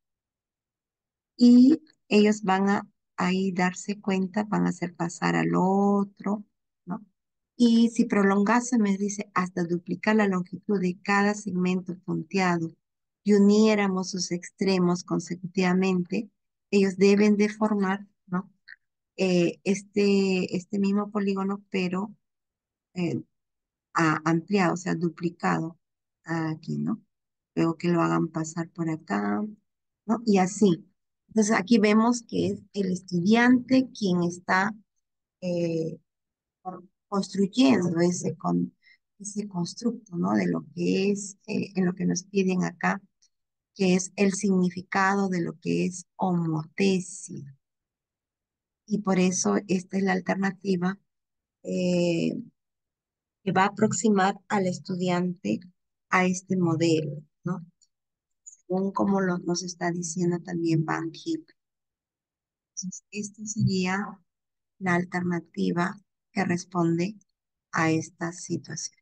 y ellos van a ahí darse cuenta, van a hacer pasar al otro, ¿no? Y si prolongase, me dice, hasta duplicar la longitud de cada segmento punteado y uniéramos sus extremos consecutivamente, ellos deben de formar, ¿no? Eh, este, este mismo polígono, pero eh, a- ampliado, o sea, duplicado aquí, ¿no? Luego que lo hagan pasar por acá, ¿no? Y así. Entonces aquí vemos que es el estudiante quien está eh, por- construyendo ese, con, ese constructo, ¿no? De lo que es, eh, en lo que nos piden acá, que es el significado de lo que es homotesia. Y por eso esta es la alternativa eh, que va a aproximar al estudiante a este modelo, ¿no? Según como lo, nos está diciendo también Van Heep. Entonces, esta sería la alternativa que responde a esta situación.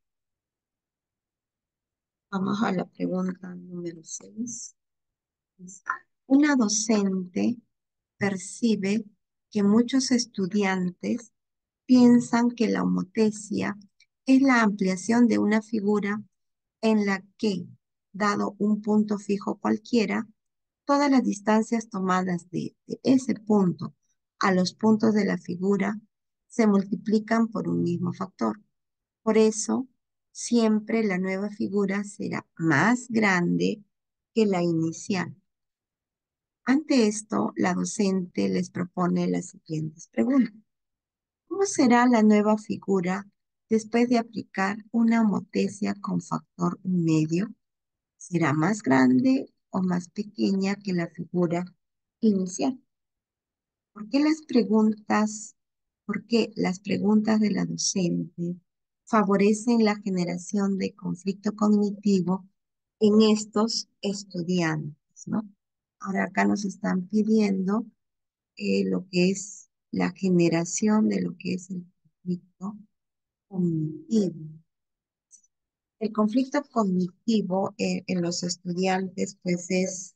Vamos a la pregunta número seis. Una docente percibe que muchos estudiantes piensan que la homotesia es la ampliación de una figura en la que, dado un punto fijo cualquiera, todas las distancias tomadas de, de ese punto a los puntos de la figura se multiplican por un mismo factor. Por eso, siempre la nueva figura será más grande que la inicial. Ante esto, la docente les propone las siguientes preguntas. ¿Cómo será la nueva figura después de aplicar una homotesia con factor un medio? ¿Será más grande o más pequeña que la figura inicial? ¿Por qué las preguntas, por qué las preguntas de la docente favorecen la generación de conflicto cognitivo en estos estudiantes, ¿no? Ahora acá nos están pidiendo eh, lo que es la generación de lo que es el conflicto cognitivo. El conflicto cognitivo eh, en los estudiantes, pues es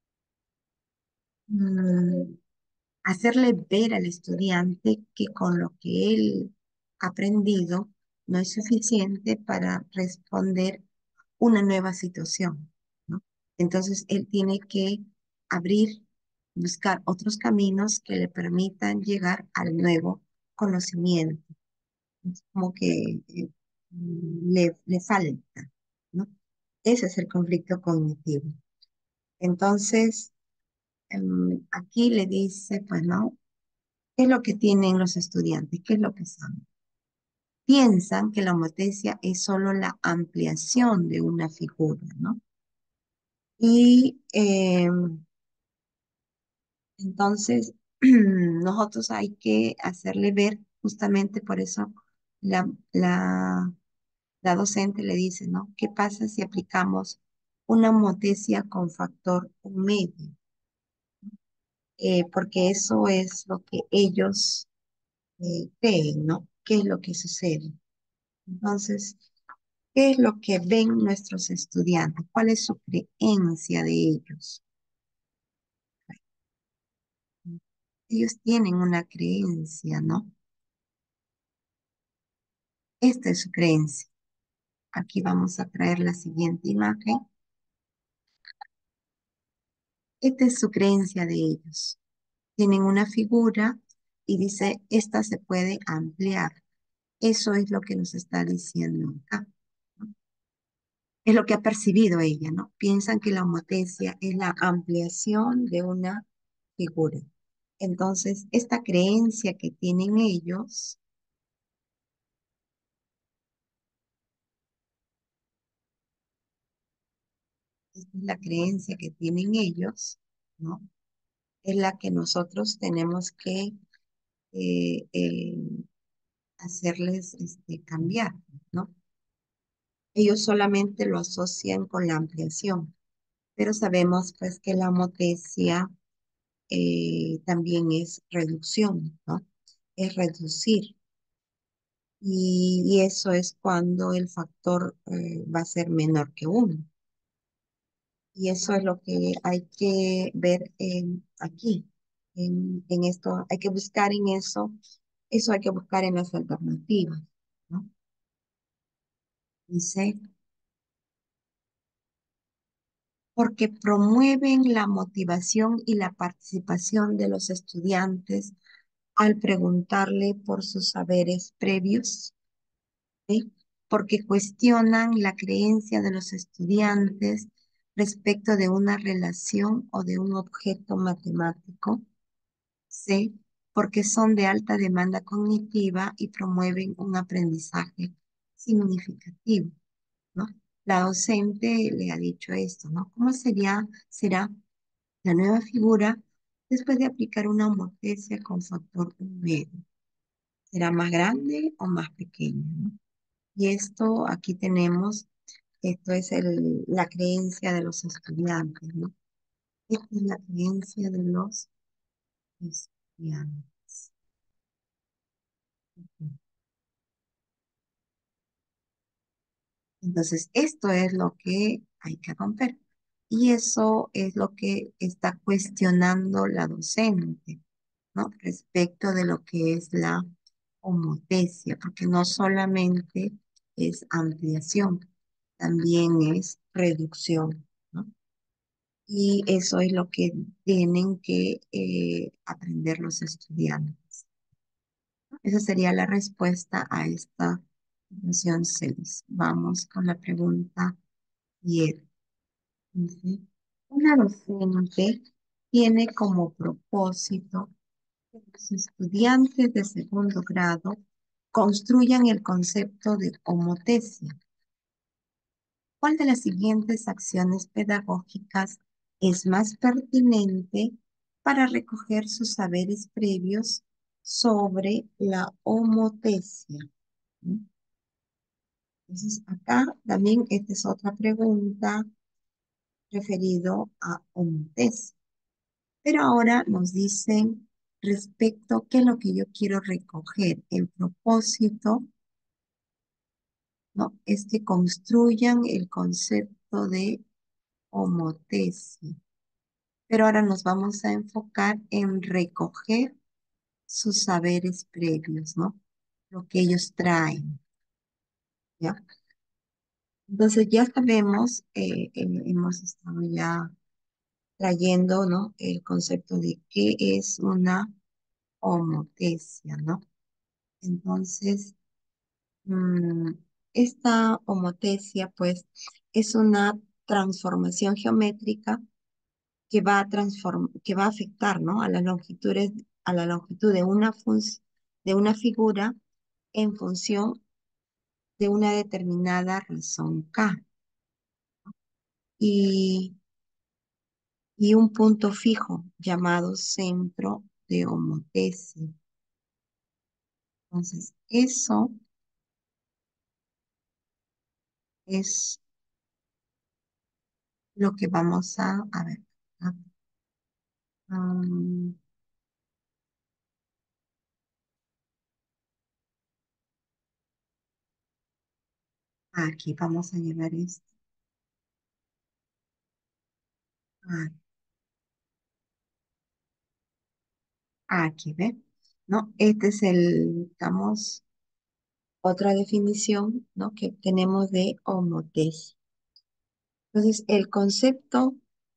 mm, hacerle ver al estudiante que con lo que él ha aprendido no es suficiente para responder una nueva situación, ¿no? Entonces, él tiene que abrir, buscar otros caminos que le permitan llegar al nuevo conocimiento. Es como que eh, le, le falta, ¿no? Ese es el conflicto cognitivo. Entonces, em, aquí le dice, pues, ¿no? ¿Qué es lo que tienen los estudiantes? ¿Qué es lo que saben? Piensan que la homotesia es solo la ampliación de una figura, ¿no? Y eh, entonces, nosotros hay que hacerle ver, justamente por eso la, la, la docente le dice, ¿no? ¿Qué pasa si aplicamos una homotesia con factor un medio? Eh, porque eso es lo que ellos eh, creen, ¿no? ¿Qué es lo que sucede? Entonces, ¿qué es lo que ven nuestros estudiantes? ¿Cuál es su creencia de ellos? Ellos tienen una creencia, ¿no? Esta es su creencia. Aquí vamos a traer la siguiente imagen. Esta es su creencia de ellos. Tienen una figura y dice, esta se puede ampliar. Eso es lo que nos está diciendo acá, ¿no? Es lo que ha percibido ella, ¿no? Piensan que la homotesia es la ampliación de una figura. Entonces, esta creencia que tienen ellos, esta es la creencia que tienen ellos, ¿no? Es la que nosotros tenemos que eh, eh, hacerles este, cambiar, ¿no? Ellos solamente lo asocian con la ampliación, pero sabemos pues que la homotesia eh, también es reducción, ¿no? Es reducir. Y, y eso es cuando el factor eh, va a ser menor que uno. Y eso es lo que hay que ver en, aquí, en, en esto. Hay que buscar en eso, eso hay que buscar en las alternativas, ¿no? Dice, porque promueven la motivación y la participación de los estudiantes al preguntarle por sus saberes previos, ¿sí? Porque cuestionan la creencia de los estudiantes respecto de una relación o de un objeto matemático, ¿sí? Porque son de alta demanda cognitiva y promueven un aprendizaje significativo, ¿no? La docente le ha dicho esto, ¿no? ¿Cómo sería, será la nueva figura después de aplicar una homotesia con factor un medio? ¿Será más grande o más pequeño, ¿no? Y esto aquí tenemos, esto es el, la creencia de los estudiantes, ¿no? Esta es la creencia de los estudiantes. Entonces, esto es lo que hay que romper. Y eso es lo que está cuestionando la docente, ¿no? Respecto de lo que es la homotesia, porque no solamente es ampliación, también es reducción, ¿no? Y eso es lo que tienen que eh, aprender los estudiantes. Esa sería la respuesta a esta situación seis. Vamos con la pregunta diez. Dice, una docente tiene como propósito que los estudiantes de segundo grado construyan el concepto de homotesia. ¿Cuál de las siguientes acciones pedagógicas es más pertinente para recoger sus saberes previos sobre la homotesia? ¿Mm? Entonces, acá también esta es otra pregunta referido a homotesia. Pero ahora nos dicen respecto qué es lo que yo quiero recoger. El propósito, ¿no? Es que construyan el concepto de homotesia. Pero ahora nos vamos a enfocar en recoger sus saberes previos, ¿no? Lo que ellos traen, ¿ya? Entonces ya sabemos, eh, eh, hemos estado ya trayendo, ¿no? El concepto de qué es una homotesia, ¿no? Entonces, mm, esta homotesia, pues, es una transformación geométrica que va a transform- que va a afectar, ¿no? A las longitudes, a la longitud de una func- de una figura en función de una determinada razón K y, y un punto fijo llamado centro de homotecia. Entonces, eso es lo que vamos a, a ver. ah, um, Aquí vamos a llevar esto. Ah, Aquí, ¿ve? ¿No? Este es el, digamos, otra definición, ¿no? Que tenemos de homotesis. Entonces, el concepto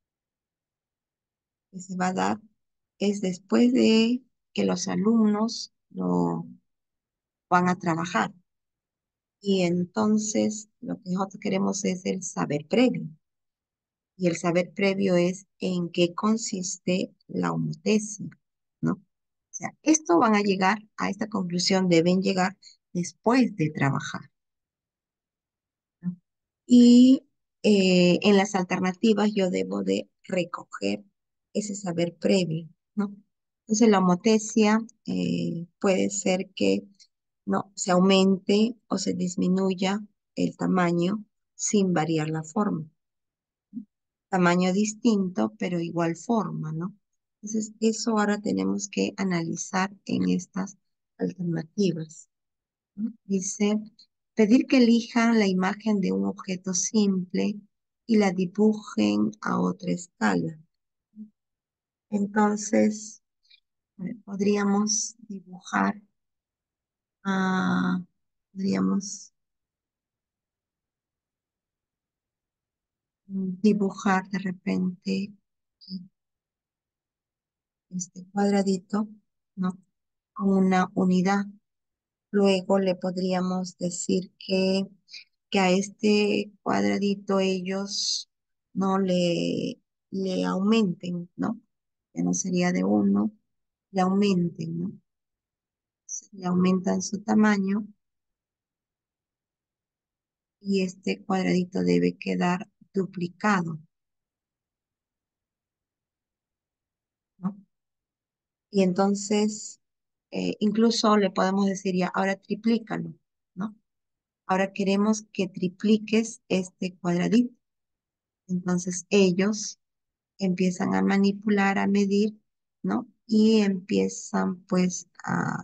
que se va a dar es después de que los alumnos lo van a trabajar. Y entonces, lo que nosotros queremos es el saber previo. Y el saber previo es en qué consiste la homotesis, ¿no? O sea, esto van a llegar a esta conclusión, deben llegar después de trabajar, ¿no? Y eh, en las alternativas yo debo de recoger ese saber previo, ¿no? Entonces la homotesia eh, puede ser que no se aumente o se disminuya el tamaño sin variar la forma. Tamaño distinto, pero igual forma, ¿no? Entonces, eso ahora tenemos que analizar en estas alternativas, ¿no? Dice, pedir que elijan la imagen de un objeto simple y la dibujen a otra escala. Entonces, a ver, podríamos dibujar, ah, podríamos mm, dibujar de repente este cuadradito, ¿no? Con una unidad. Luego le podríamos decir que, que a este cuadradito ellos no le, le aumenten, ¿no? Que no sería de uno, le aumenten, ¿no? Le aumentan su tamaño y este cuadradito debe quedar duplicado, ¿no? Y entonces, eh, incluso le podemos decir ya, ahora triplícalo, ¿no? Ahora queremos que tripliques este cuadradito. Entonces ellos empiezan a manipular, a medir, ¿no? Y empiezan pues a,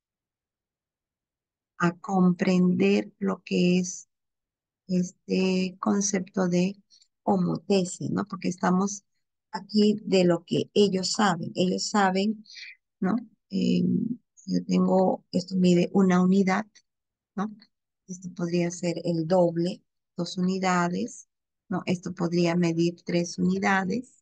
a comprender lo que es este concepto de homotesis, ¿no? Porque estamos aquí de lo que ellos saben. Ellos saben, ¿no? Eh, yo tengo, esto mide una unidad, ¿no? Esto podría ser el doble, dos unidades, ¿no? Esto podría medir tres unidades.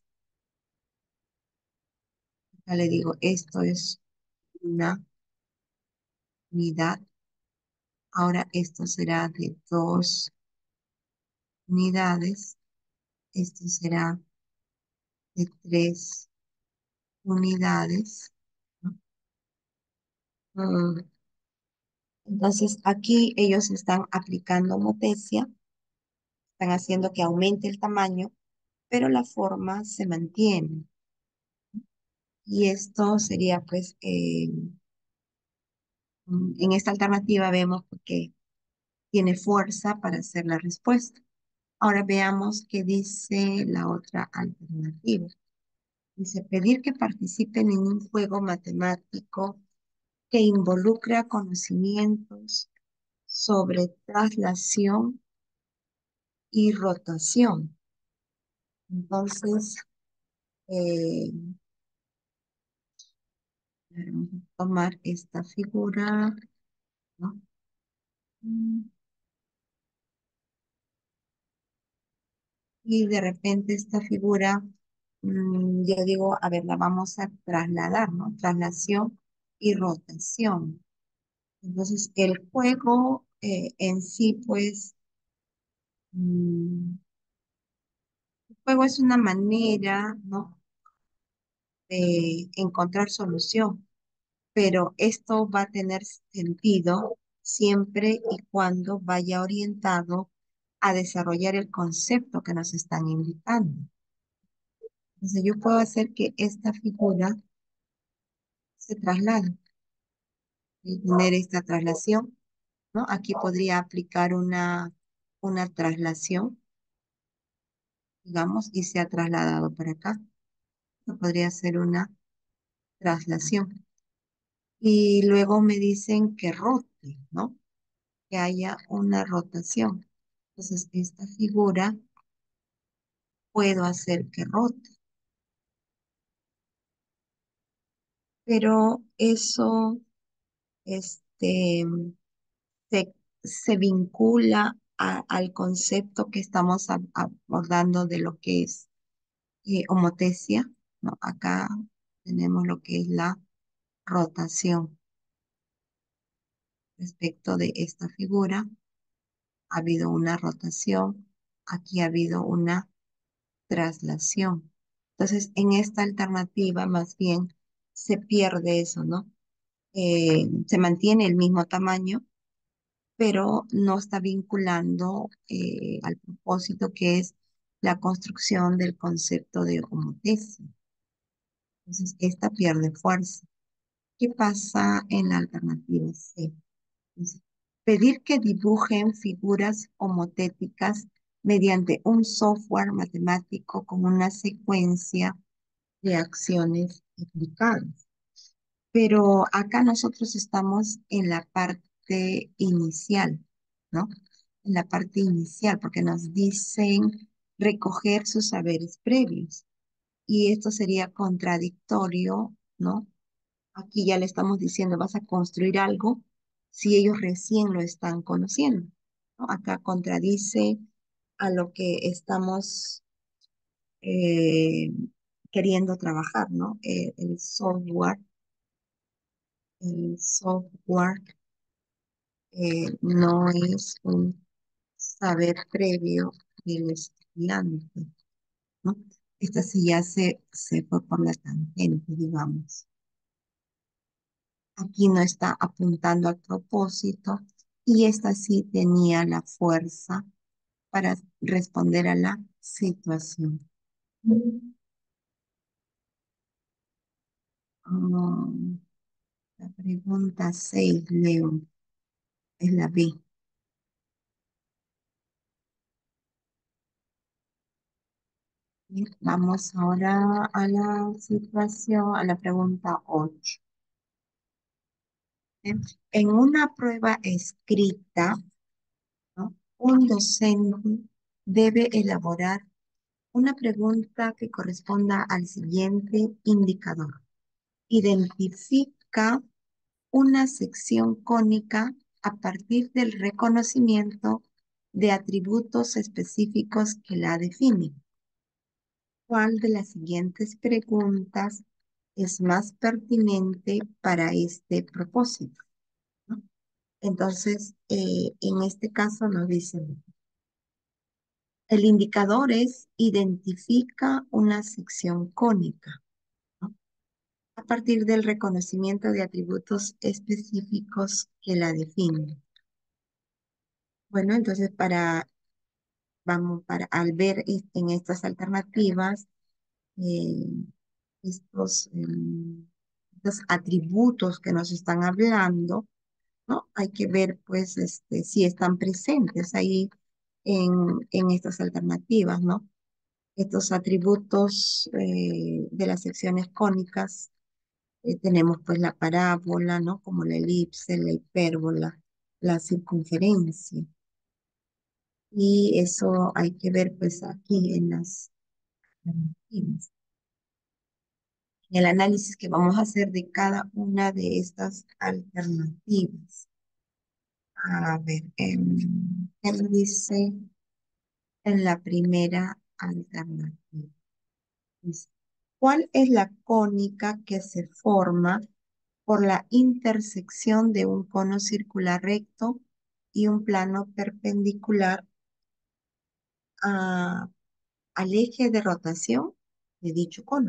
Ya le digo, esto es una unidad. Ahora esto será de dos unidades. Esto será de tres unidades, ¿no? Mm, Entonces aquí ellos están aplicando motesia, están haciendo que aumente el tamaño, pero la forma se mantiene. Y esto sería pues, eh, mm, en esta alternativa vemos que tiene fuerza para hacer la respuesta. Ahora veamos qué dice la otra alternativa. Dice, pedir que participen en un juego matemático que involucra conocimientos sobre traslación y rotación. Entonces, eh, vamos a tomar esta figura, ¿no? Mm, Y de repente esta figura, mm, yo digo, a ver, la vamos a trasladar, ¿no? Traslación y rotación. Entonces, el juego eh, en sí, pues, mm, el juego es una manera, ¿no? De encontrar solución, pero esto va a tener sentido siempre y cuando vaya orientado a desarrollar el concepto que nos están indicando. Entonces, yo puedo hacer que esta figura se traslada. Y tener esta traslación, ¿no? Aquí podría aplicar una, una traslación, digamos, y se ha trasladado para acá. Esto podría ser una traslación. Y luego me dicen que rote, ¿no? Que haya una rotación. Entonces, esta figura puedo hacer que rote, pero eso, este, se, se vincula a- al concepto que estamos ab- abordando de lo que es eh, homotesia, ¿no? Acá tenemos lo que es la rotación respecto de esta figura. Ha habido una rotación, aquí ha habido una traslación. Entonces, en esta alternativa, más bien, se pierde eso, ¿no? Eh, se mantiene el mismo tamaño, pero no está vinculando eh, al propósito que es la construcción del concepto de homotesia. Entonces, esta pierde fuerza. ¿Qué pasa en la alternativa C? Dice, pedir que dibujen figuras homotéticas mediante un software matemático con una secuencia de acciones implicadas. Pero acá nosotros estamos en la parte inicial, ¿no? En la parte inicial, porque nos dicen recoger sus saberes previos. Y esto sería contradictorio, ¿no? Aquí ya le estamos diciendo, vas a construir algo si ellos recién lo están conociendo, ¿no? Acá contradice a lo que estamos eh, queriendo trabajar, ¿no? Eh, el software, el software eh, no es un saber previo del estudiante, ¿no? Esta sí ya se, se fue por la tangente, digamos. Aquí no está apuntando al propósito y esta sí tenía la fuerza para responder a la situación. Mm, la pregunta seis, Leo, es la B. Bien, vamos ahora a la situación, a la pregunta ocho. Bien, en una prueba escrita, ¿no? Un docente debe elaborar una pregunta que corresponda al siguiente indicador. Identifica una sección cónica a partir del reconocimiento de atributos específicos que la definen. ¿Cuál de las siguientes preguntas es más pertinente para este propósito? ¿No? Entonces, eh, en este caso nos dicen, el indicador es identifica una sección cónica, ¿no? A partir del reconocimiento de atributos específicos que la definen. Bueno, entonces para, vamos, para, al ver es- en estas alternativas, eh, estos, em, estos atributos que nos están hablando, ¿no? Hay que ver, pues, este, si están presentes ahí en, en estas alternativas, ¿no? Estos atributos eh, de las secciones cónicas, eh, tenemos pues la parábola, ¿no? Como la elipse, la hipérbola, la circunferencia. Y eso hay que ver pues aquí en las alternativas, en el análisis que vamos a hacer de cada una de estas alternativas. A ver, em, ¿qué me dice en la primera alternativa? Dice, ¿cuál es la cónica que se forma por la intersección de un cono circular recto y un plano perpendicular a- al eje de rotación de dicho cono?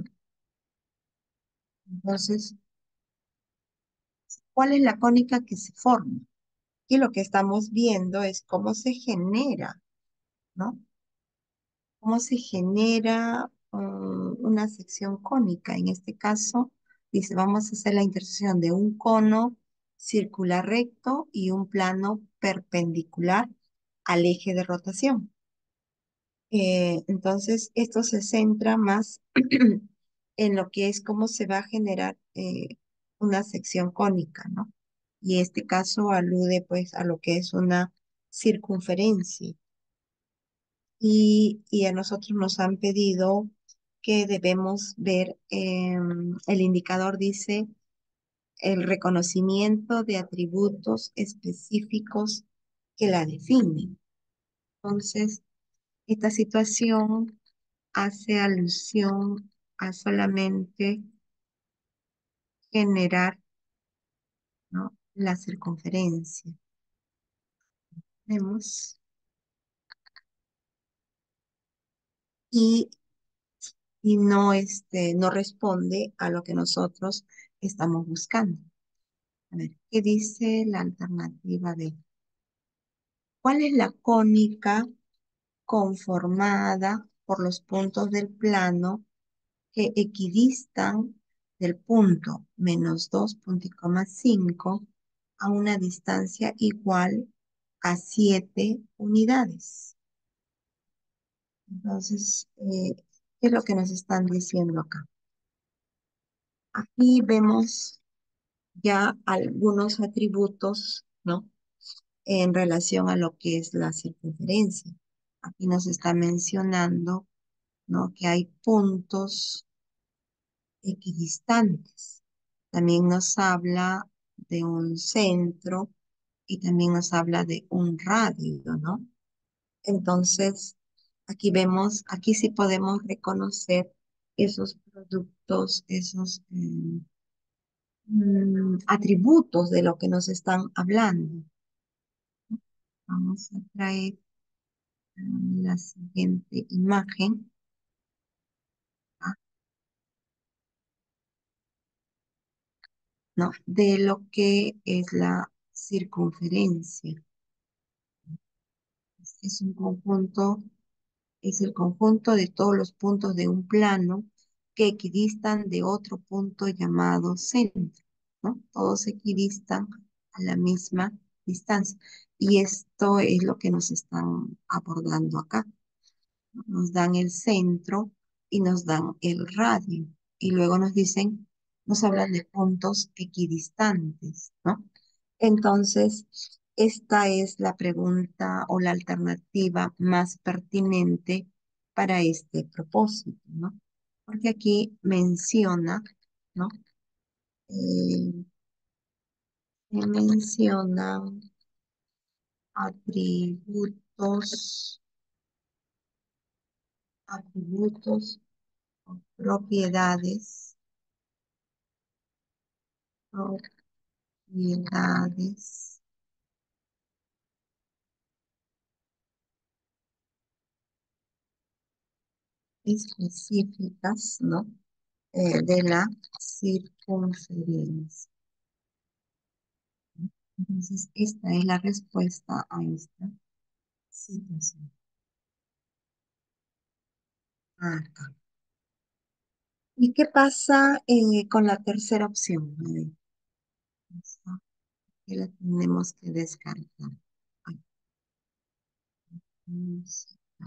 Entonces, ¿cuál es la cónica que se forma? Y lo que estamos viendo es cómo se genera, ¿no? Cómo se genera um, una sección cónica. En este caso, Dice, vamos a hacer la intersección de un cono circular recto y un plano perpendicular al eje de rotación. Eh, entonces, esto se centra más en lo que es cómo se va a generar eh, una sección cónica, ¿no? Y este caso alude pues a lo que es una circunferencia. Y, y a nosotros nos han pedido que debemos ver, em, el indicador dice, el reconocimiento de atributos específicos que la definen. Entonces, esta situación hace alusión a solamente generar, ¿no?, la circunferencia. Vemos. Y, y no, este, no responde a lo que nosotros estamos buscando. A ver, ¿qué dice la alternativa B? ¿Cuál es la cónica conformada por los puntos del plano que equidistan del punto menos dos punto cinco a una distancia igual a siete unidades? Entonces, eh, ¿qué es lo que nos están diciendo acá? Aquí vemos ya algunos atributos, ¿no?, en relación a lo que es la circunferencia. Aquí nos está mencionando, ¿no?, que hay puntos equidistantes. También nos habla de un centro y también nos habla de un radio, ¿no? Entonces, aquí vemos, aquí sí podemos reconocer esos productos, esos eh, mm, atributos de lo que nos están hablando. Vamos a traer mm, la siguiente imagen, ¿ah?, ¿no?, de lo que es la circunferencia. Es un conjunto, es el conjunto de todos los puntos de un plano que equidistan de otro punto llamado centro, ¿no? Todos equidistan a la misma distancia. Y esto es lo que nos están abordando acá. Nos dan el centro y nos dan el radio. Y luego nos dicen, nos hablan de puntos equidistantes, ¿no? Entonces, esta es la pregunta o la alternativa más pertinente para este propósito, ¿no? Porque aquí menciona, ¿no? Eh, menciona atributos, atributos, propiedades, propiedades específicas, ¿no?, eh, de la circunferencia. Entonces, esta es la respuesta a esta situación. Acá. ¿Y qué pasa eh, con la tercera opción? A ver, esta que la tenemos que descartar. Ay, vamos a-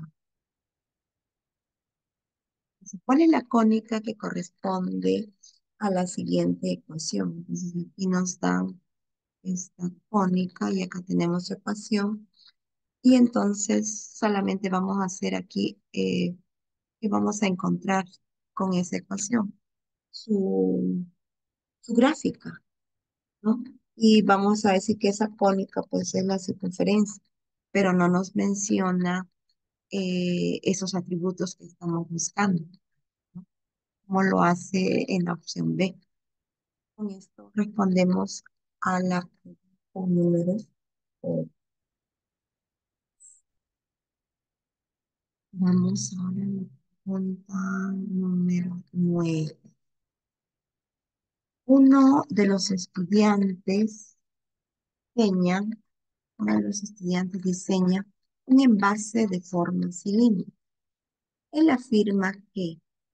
¿cuál es la cónica que corresponde a la siguiente ecuación? Entonces, aquí nos dan esta cónica y acá tenemos su ecuación. Y entonces solamente vamos a hacer aquí, eh, que vamos a encontrar con esa ecuación su, su gráfica, ¿no? Y vamos a decir que esa cónica pues es la circunferencia, pero no nos menciona eh, esos atributos que estamos buscando, ¿no?, como lo hace en la opción B. Con esto respondemos a la pregunta número ocho. Vamos ahora a la pregunta número nueve. Uno de los estudiantes diseña, uno de los estudiantes diseña un envase de forma cilíndrica. Él afirma que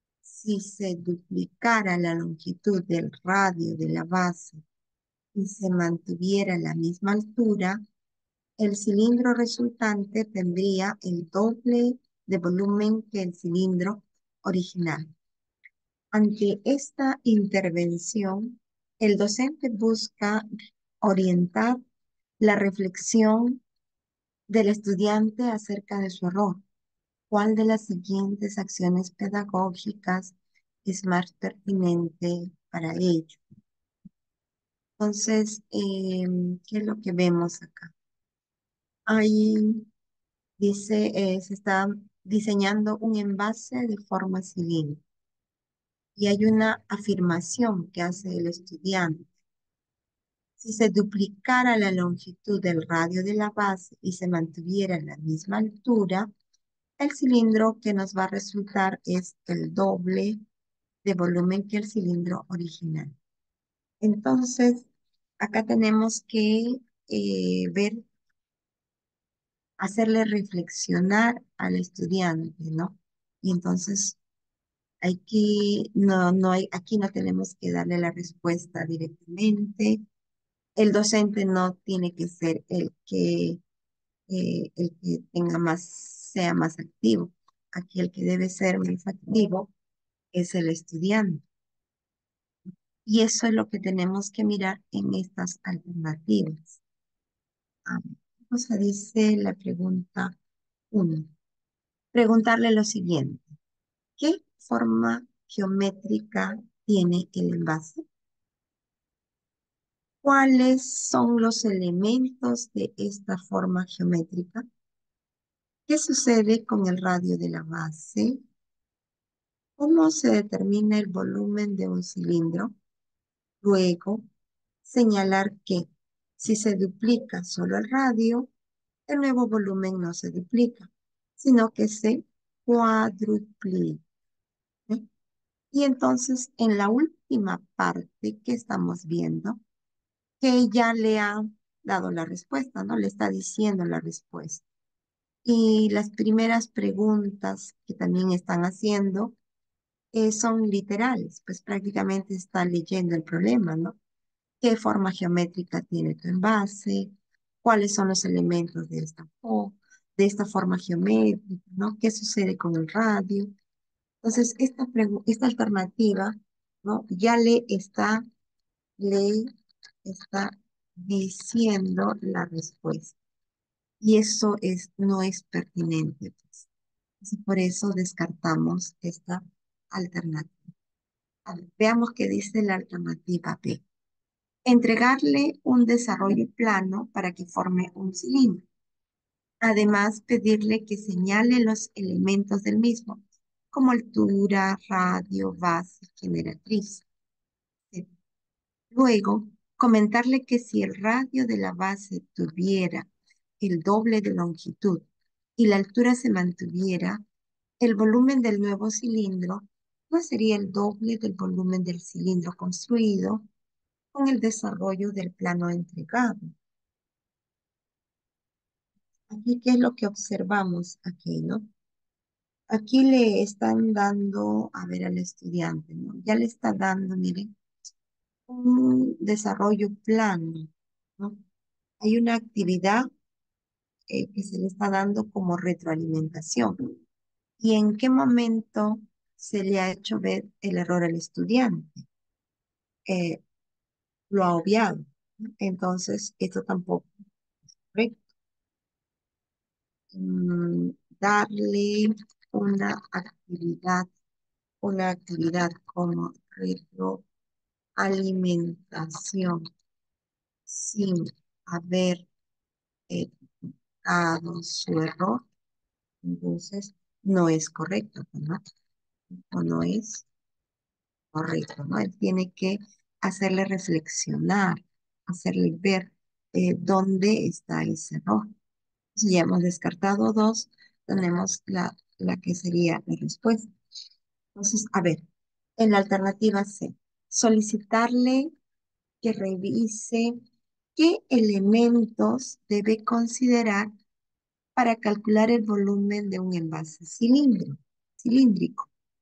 Si se duplicara la longitud del radio de la base y se mantuviera la misma altura, el cilindro resultante tendría el doble de volumen que el cilindro original. Ante esta intervención, el docente busca orientar la reflexión del estudiante acerca de su error. ¿Cuál de las siguientes acciones pedagógicas es más pertinente para ello? Entonces, em, ¿qué es lo que vemos acá? Ahí dice, eh, se está diseñando un envase de forma cilíndrica y hay una afirmación que hace el estudiante. Si se duplicara la longitud del radio de la base y se mantuviera en la misma altura, el cilindro que nos va a resultar es el doble de volumen que el cilindro original. Entonces, acá tenemos que eh, ver, hacerle reflexionar al estudiante, ¿no? Y entonces hay que, no, no hay, aquí no tenemos que darle la respuesta directamente. El docente no tiene que ser el que, eh, el que tenga más, sea más activo. Aquí el que debe ser más activo es el estudiante. Y eso es lo que tenemos que mirar en estas alternativas. A ver, cosa dice la pregunta uno. Preguntarle lo siguiente. ¿Qué forma geométrica tiene el envase? ¿Cuáles son los elementos de esta forma geométrica? ¿Qué sucede con el radio de la base? ¿Cómo se determina el volumen de un cilindro? Luego, señalar que si se duplica solo el radio, el nuevo volumen no se duplica, sino que se cuadruplica. ¿Eh? Y entonces, en la última parte que estamos viendo, que ya le ha dado la respuesta, ¿no? Le está diciendo la respuesta. Y las primeras preguntas que también están haciendo eh, son literales, pues prácticamente está leyendo el problema, ¿no? ¿Qué forma geométrica tiene tu envase? ¿Cuáles son los elementos de esta, fo- de esta forma geométrica, ¿no? ¿Qué sucede con el radio? Entonces, esta, pregu- esta alternativa, ¿no? Ya le está, le está diciendo la respuesta. Y eso es, no es pertinente, pues. Entonces, por eso descartamos esta alternativa. A ver, veamos qué dice la alternativa B. Entregarle un desarrollo plano para que forme un cilindro. Además, pedirle que señale los elementos del mismo, como altura, radio, base, generatriz. etcétera. Luego, comentarle que si el radio de la base tuviera el doble de longitud y la altura se mantuviera, el volumen del nuevo cilindro no sería el doble del volumen del cilindro construido con el desarrollo del plano entregado. Aquí, ¿qué es lo que observamos aquí, no? Aquí le están dando, a ver, al estudiante, ¿no? Ya le está dando, miren, un desarrollo plano, ¿no? Hay una actividad eh, que se le está dando como retroalimentación. ¿Y en qué momento se le ha hecho ver el error al estudiante? Eh, lo ha obviado, ¿no? Entonces, esto tampoco es correcto. Mm, darle una actividad, una actividad como retroalimentación sin haber eh, dado su error, entonces no es correcto, ¿no? O no es correcto, ¿no? Él tiene que hacerle reflexionar, hacerle ver eh, dónde está ese error. Si ya hemos descartado dos, tenemos la, la que sería la respuesta. Entonces, a ver, en la alternativa C, solicitarle que revise qué elementos debe considerar para calcular el volumen de un envase cilindro, cilíndrico.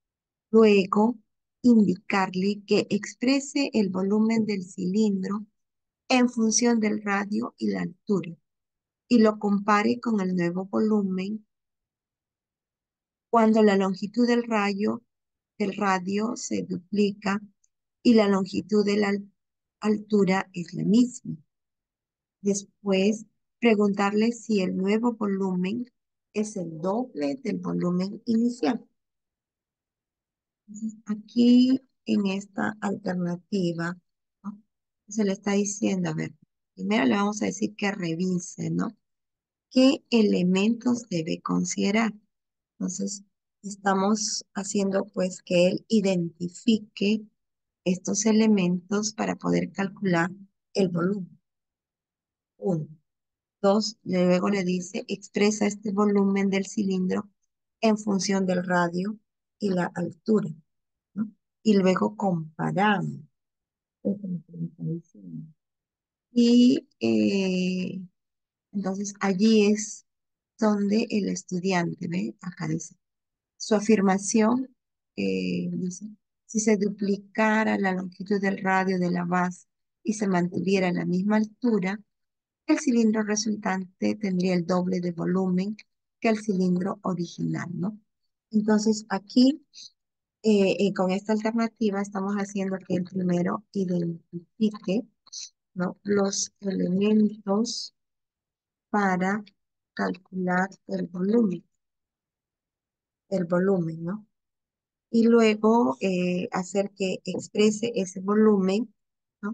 Luego, indicarle que exprese el volumen del cilindro en función del radio y la altura y lo compare con el nuevo volumen cuando la longitud del rayo del radio se duplica y la longitud de la al- altura es la misma. Después, preguntarle si el nuevo volumen es el doble del volumen inicial. Entonces, aquí en esta alternativa, ¿no? Se le está diciendo, a ver, primero le vamos a decir que revise, ¿no? ¿Qué elementos debe considerar? Entonces, estamos haciendo pues que él identifique estos elementos para poder calcular el volumen. Uno. Dos, luego le dice, expresa este volumen del cilindro en función del radio y la altura, ¿no? Y luego comparamos. Eso es lo que me está diciendo. Y eh, entonces allí es donde el estudiante, ¿ve? Acá dice, su afirmación eh, dice, si se duplicara la longitud del radio de la base y se mantuviera a la misma altura, el cilindro resultante tendría el doble de volumen que el cilindro original, ¿no? Entonces aquí, eh, eh, con esta alternativa, estamos haciendo que el primero identifique, ¿no? Los elementos para calcular el volumen, el volumen, ¿no? Y luego eh, hacer que exprese ese volumen, ¿no?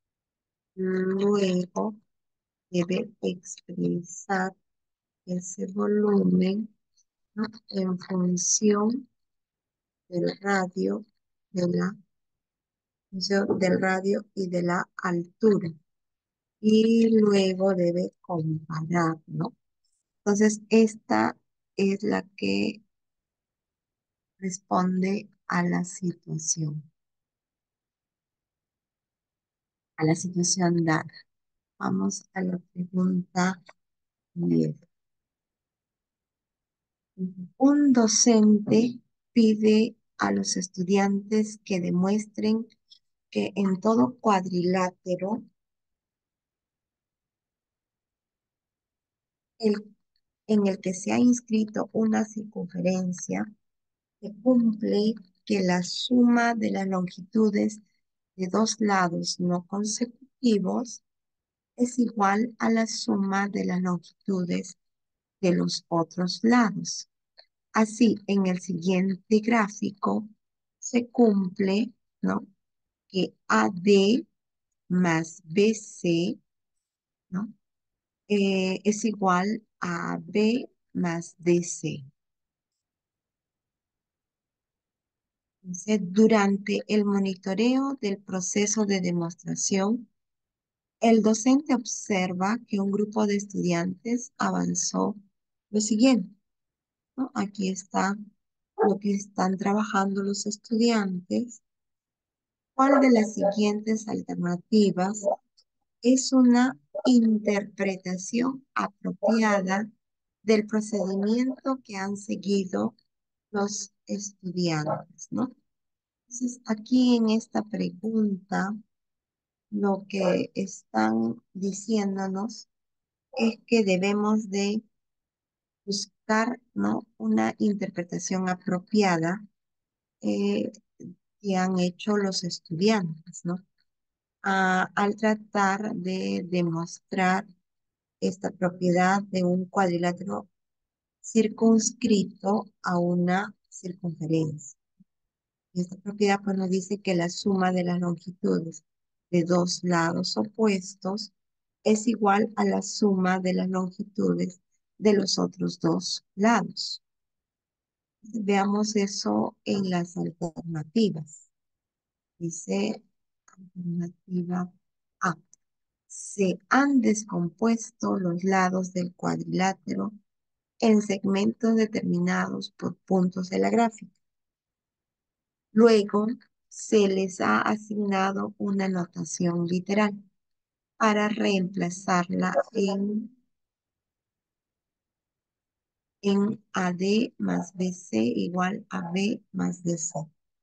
Luego debe expresar ese volumen, ¿no? En función del radio, de la función del radio y de la altura. Y luego debe comparar, ¿no? Entonces, esta es la que responde a la situación, a la situación dada. Vamos a la pregunta diez. Un docente pide a los estudiantes que demuestren que en todo cuadrilátero el- en el que se ha inscrito una circunferencia se cumple que la suma de las longitudes de dos lados no consecutivos es igual a la suma de las longitudes de los otros lados. Así, en el siguiente gráfico se cumple, ¿no? Que A D más B C, ¿no? Eh, es igual a B más D C. Dice, durante el monitoreo del proceso de demostración, el docente observa que un grupo de estudiantes avanzó lo siguiente, ¿no? Aquí está lo que están trabajando los estudiantes. ¿Cuál de las siguientes alternativas es una interpretación apropiada del procedimiento que han seguido los estudiantes, ¿no? Entonces, aquí en esta pregunta, lo que están diciéndonos es que debemos de buscar, ¿no? Una interpretación apropiada eh, que han hecho los estudiantes, ¿no? A- al tratar de demostrar esta propiedad de un cuadrilátero circunscrito a una circunferencia. Y esta propiedad pues nos dice que la suma de las longitudes de dos lados opuestos es igual a la suma de las longitudes de los otros dos lados. Veamos eso en las alternativas. Dice alternativa A. Se han descompuesto los lados del cuadrilátero en segmentos determinados por puntos de la gráfica. Luego se les ha asignado una notación literal para reemplazarla en, en A D más B C igual a B más D C.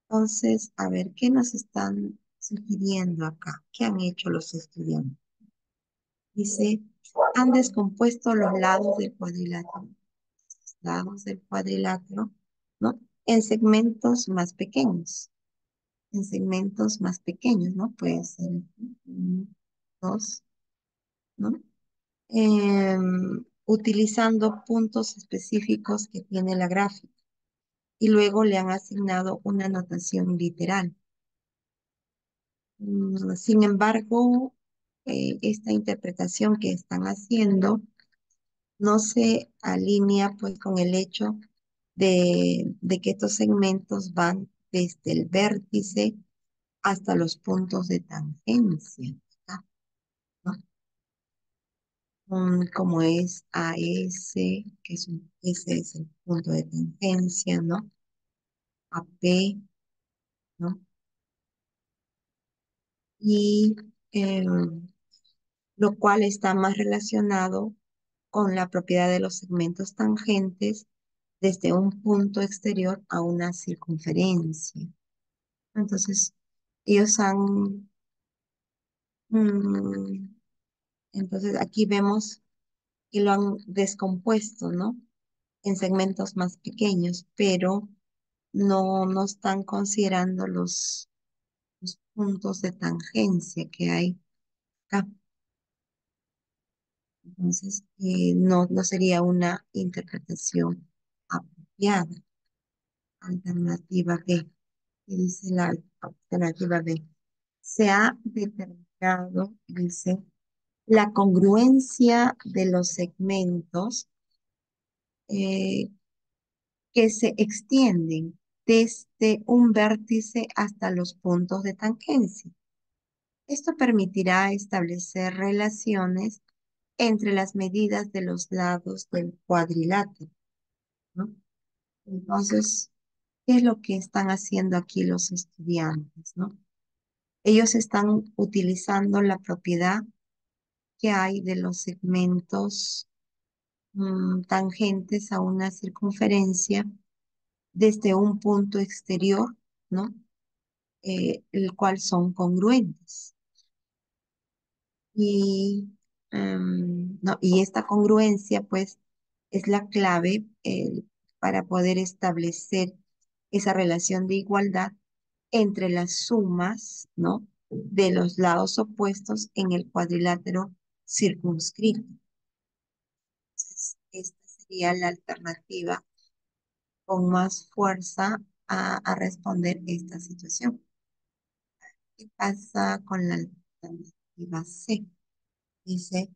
Entonces, a ver, ¿qué nos están sugiriendo acá? ¿Qué han hecho los estudiantes? Dice, han descompuesto los lados del cuadrilátero, lados del cuadrilátero, ¿no? En segmentos más pequeños, en segmentos más pequeños, ¿no? Puede ser uno, dos, ¿no? Em, utilizando puntos específicos que tiene la gráfica y luego le han asignado una notación literal. Mm, Sin embargo, eh, esta interpretación que están haciendo no se alinea pues con el hecho de, de que estos segmentos van desde el vértice hasta los puntos de tangencia, ¿verdad? ¿No? Un- como es A S, que es un, ese es el punto de tangencia, ¿no? A P, ¿no? Y em, lo cual está más relacionado con la propiedad de los segmentos tangentes desde un punto exterior a una circunferencia. Entonces, ellos han, mm, entonces aquí vemos que lo han descompuesto, ¿no? En segmentos más pequeños, pero no, no están considerando los, los puntos de tangencia que hay acá. Entonces, eh, no, no sería una interpretación apropiada. Alternativa B. ¿Qué dice la alternativa B? Se ha determinado, dice, la congruencia de los segmentos eh, que se extienden desde un vértice hasta los puntos de tangencia. Esto permitirá establecer relaciones entre las medidas de los lados del cuadrilátero, ¿no? Entonces, ¿qué es lo que están haciendo aquí los estudiantes, ¿no? Ellos están utilizando la propiedad que hay de los segmentos mm, tangentes a una circunferencia desde un punto exterior, ¿no? Eh, el cual son congruentes. Y, em, no, y esta congruencia, pues, es la clave eh, para poder establecer esa relación de igualdad entre las sumas, ¿no? De los lados opuestos en el cuadrilátero circunscrito. Entonces, esta sería la alternativa con más fuerza a, a responder esta situación. ¿Qué pasa con la alternativa C? Dice,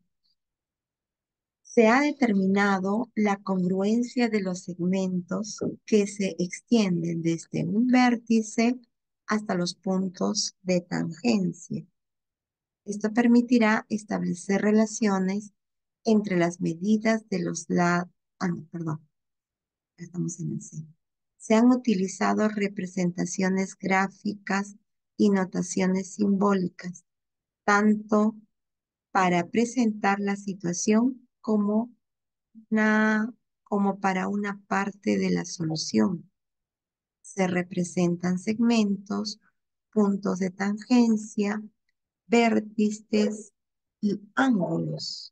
se ha determinado la congruencia de los segmentos que se extienden desde un vértice hasta los puntos de tangencia. Esto permitirá establecer relaciones entre las medidas de los lados. Ah, no, perdón, ya estamos en el C. Se han utilizado representaciones gráficas y notaciones simbólicas, tanto para presentar la situación como, una, como para una parte de la solución. Se representan segmentos, puntos de tangencia, vértices y ángulos.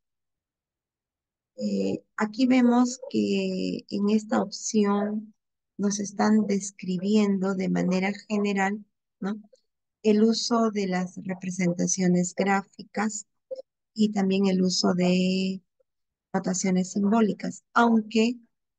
Eh, aquí vemos que en esta opción nos están describiendo de manera general, ¿no? El uso de las representaciones gráficas y también el uso de notaciones simbólicas, aunque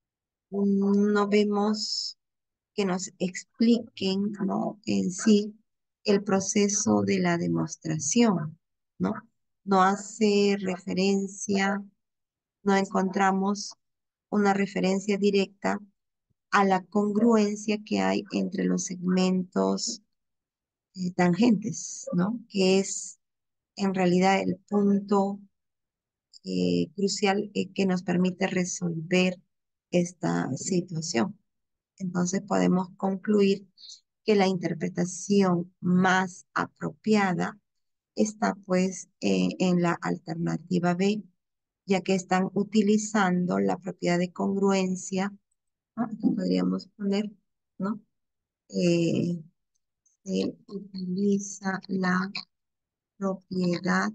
mm, no vemos que nos expliquen, ¿no? En sí el proceso de la demostración, ¿no? No hace referencia, no encontramos una referencia directa a la congruencia que hay entre los segmentos eh, tangentes, ¿no? Que es en realidad el punto eh, crucial eh, que nos permite resolver esta situación. Entonces podemos concluir que la interpretación más apropiada está pues eh, en la alternativa B, ya que están utilizando la propiedad de congruencia, ¿no? Aquí podríamos poner, ¿no? eh, se utiliza la propiedad,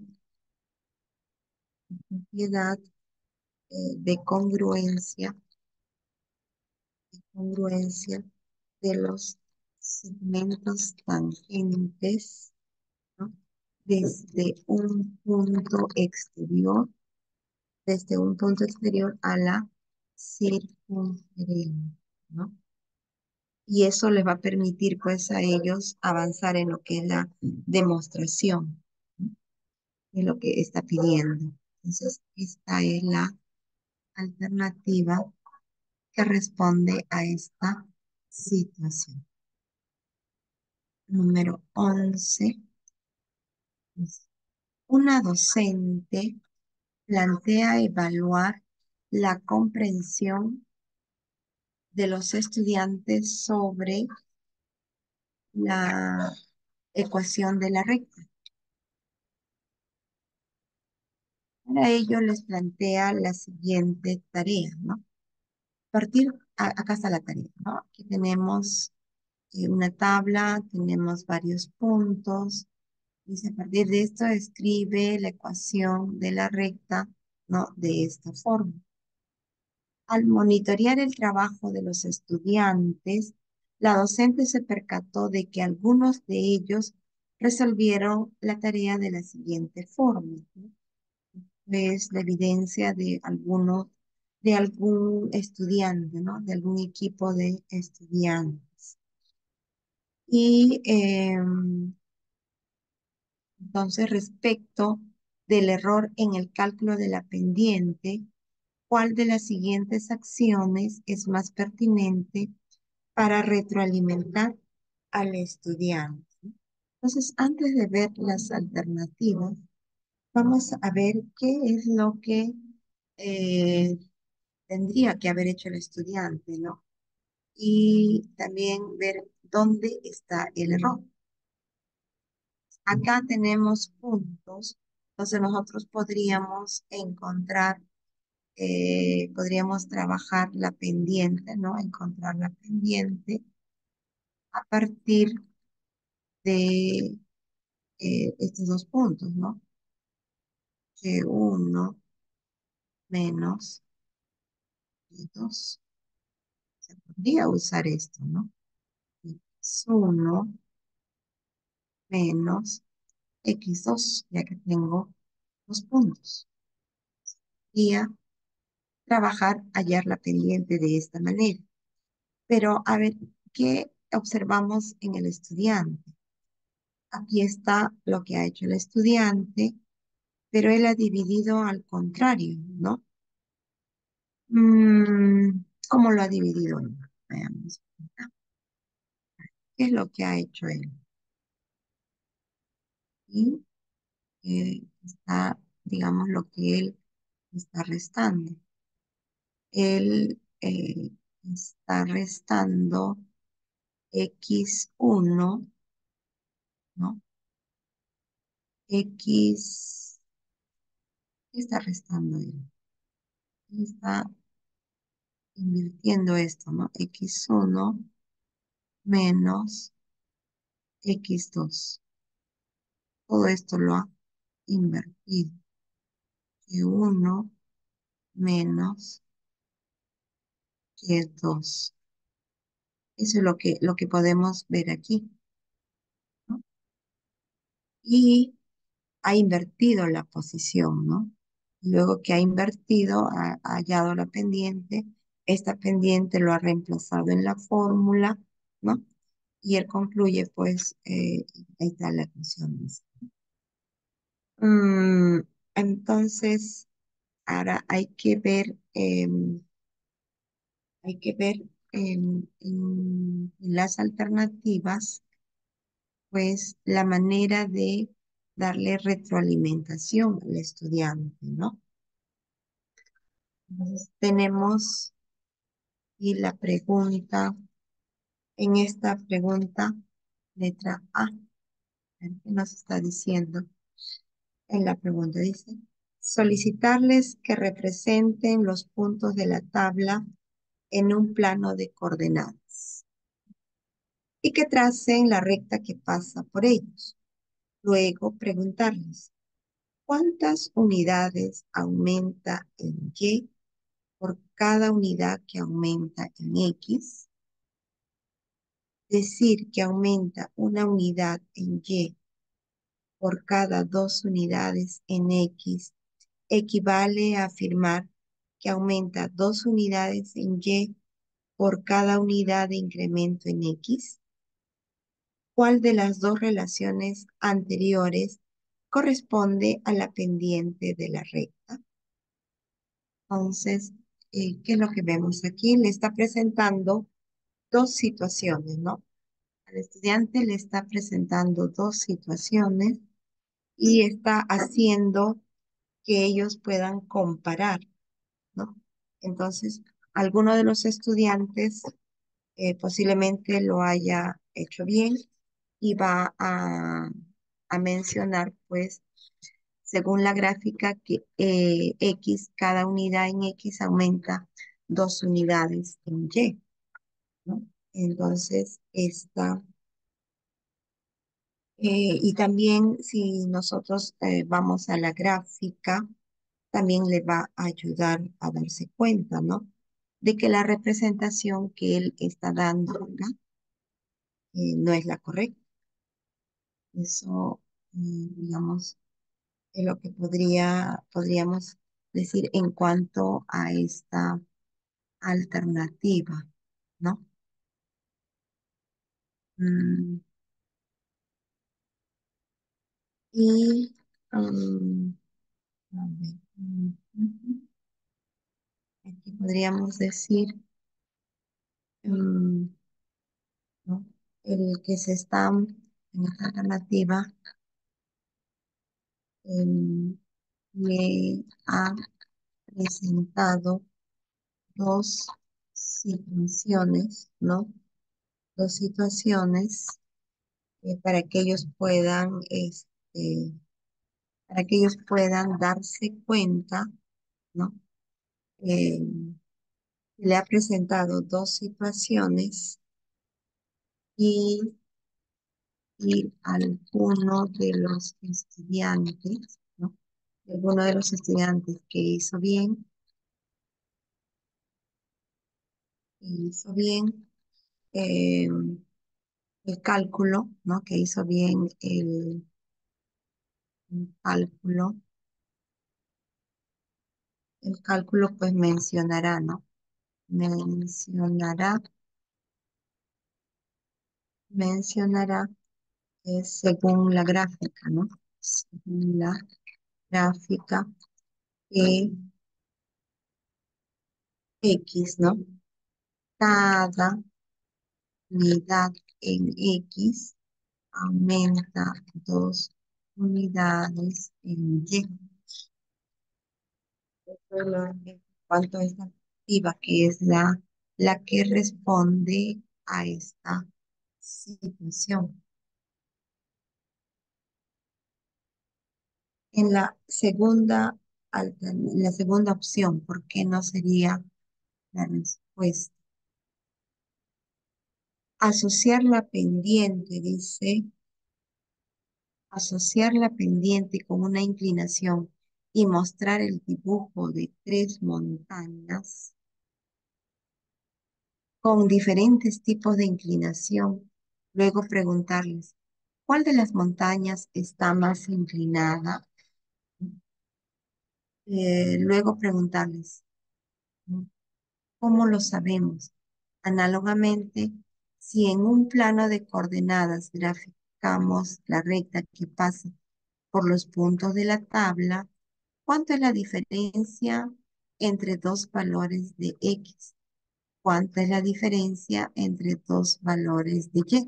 propiedad eh, de congruencia, congruencia de los segmentos tangentes, ¿no? Desde un punto exterior, desde un punto exterior a la circunferencia, ¿no? Y eso les va a permitir pues a ellos avanzar en lo que es la demostración, ¿no? De lo que está pidiendo. Entonces, esta es la alternativa que responde a esta situación. Número once. Una docente plantea evaluar la comprensión de los estudiantes sobre la ecuación de la recta. Para ello les plantea la siguiente tarea, ¿no? Partir, a- acá está la tarea, ¿no? Aquí tenemos eh, una tabla, tenemos varios puntos. Dice, a partir de esto escribe la ecuación de la recta, ¿no? De esta forma. Al monitorear el trabajo de los estudiantes, la docente se percató de que algunos de ellos resolvieron la tarea de la siguiente forma, ¿no? Es la evidencia de alguno, de algún estudiante, ¿no? De algún equipo de estudiantes. Y em, entonces, respecto del error en el cálculo de la pendiente, ¿cuál de las siguientes acciones es más pertinente para retroalimentar al estudiante? Entonces, antes de ver las alternativas, vamos a ver qué es lo que eh, tendría que haber hecho el estudiante, ¿no? Y también ver dónde está el error. Acá tenemos puntos, entonces nosotros podríamos encontrar, eh, podríamos trabajar la pendiente, ¿no? Encontrar la pendiente a partir de eh, estos dos puntos, ¿no? Que uno menos que dos. Se podría usar esto, ¿no? X uno menos X dos, ya que tengo dos puntos. Y a trabajar, hallar la pendiente de esta manera. Pero a ver, ¿qué observamos en el estudiante? Aquí está lo que ha hecho el estudiante, pero él ha dividido al contrario, ¿no? Mm, ¿cómo lo ha dividido él? Veamos. ¿Qué es lo que ha hecho él? Y eh, está, digamos, lo que él está restando. Él eh, está restando x uno, ¿no? X, ¿qué está restando él? Él está invirtiendo esto, ¿no? x uno menos x dos. Todo esto lo ha invertido. Y uno menos y dos. Eso es lo que, lo que podemos ver aquí, ¿no? Y ha invertido la posición, ¿no? Luego que ha invertido, ha, ha hallado la pendiente, esta pendiente lo ha reemplazado en la fórmula, ¿no? Y él concluye, pues, eh, ahí está la ecuación. Mm, entonces, ahora hay que ver, em, hay que ver em, en las alternativas pues la manera de darle retroalimentación al estudiante, ¿no? Entonces, tenemos y la pregunta, en esta pregunta, letra A, a ver ¿qué nos está diciendo? En la pregunta dice, solicitarles que representen los puntos de la tabla en un plano de coordenadas. y que tracen la recta que pasa por ellos. Luego preguntarles, ¿cuántas unidades aumenta en Y por cada unidad que aumenta en X? Decir que aumenta una unidad en Y por cada dos unidades en X equivale a afirmar que aumenta dos unidades en Y por cada unidad de incremento en X. ¿Cuál de las dos relaciones anteriores corresponde a la pendiente de la recta? Entonces, eh, ¿qué es lo que vemos aquí? Le está presentando dos situaciones, ¿no? Al estudiante le está presentando dos situaciones y está haciendo que ellos puedan comparar, ¿no? Entonces, alguno de los estudiantes eh, posiblemente lo haya hecho bien y va a, a mencionar, pues, según la gráfica, que eh, X, cada unidad en X aumenta dos unidades en Y, ¿no? Entonces, esta, eh, y también si nosotros eh, vamos a la gráfica, también le va a ayudar a darse cuenta, ¿no? De que la representación que él está dando acá eh, no es la correcta. Eso, eh, digamos, es lo que podría, podríamos decir en cuanto a esta alternativa, ¿no? Mm, y, um, a ver, mm, ujú, aquí podríamos decir, mm, ¿no? El que se está en esta alternativa em, me ha presentado dos situaciones, ¿no? Dos situaciones eh, para que ellos puedan, este, para que ellos puedan darse cuenta, ¿no? Eh, le ha presentado dos situaciones y, y alguno de los estudiantes, ¿no? Alguno de los estudiantes que hizo bien, que hizo bien eh, el cálculo, ¿no? Que hizo bien el, el cálculo, el cálculo pues mencionará, ¿no? Mencionará, mencionará eh, según la gráfica, ¿no? Según la gráfica que X, ¿no? Cada unidad en X aumenta dos unidades en Y. Esto es lo- En cuanto a esta activa, que es la, la que responde a esta situación. En la segunda, altern- en la segunda opción, ¿por qué no sería la respuesta? Asociar la pendiente, dice, asociar la pendiente con una inclinación y mostrar el dibujo de tres montañas con diferentes tipos de inclinación. Luego preguntarles, ¿cuál de las montañas está más inclinada? Eh, luego preguntarles, ¿cómo lo sabemos? Análogamente, si en un plano de coordenadas graficamos la recta que pasa por los puntos de la tabla, ¿cuánto es la diferencia entre dos valores de X? ¿Cuánta es la diferencia entre dos valores de Y?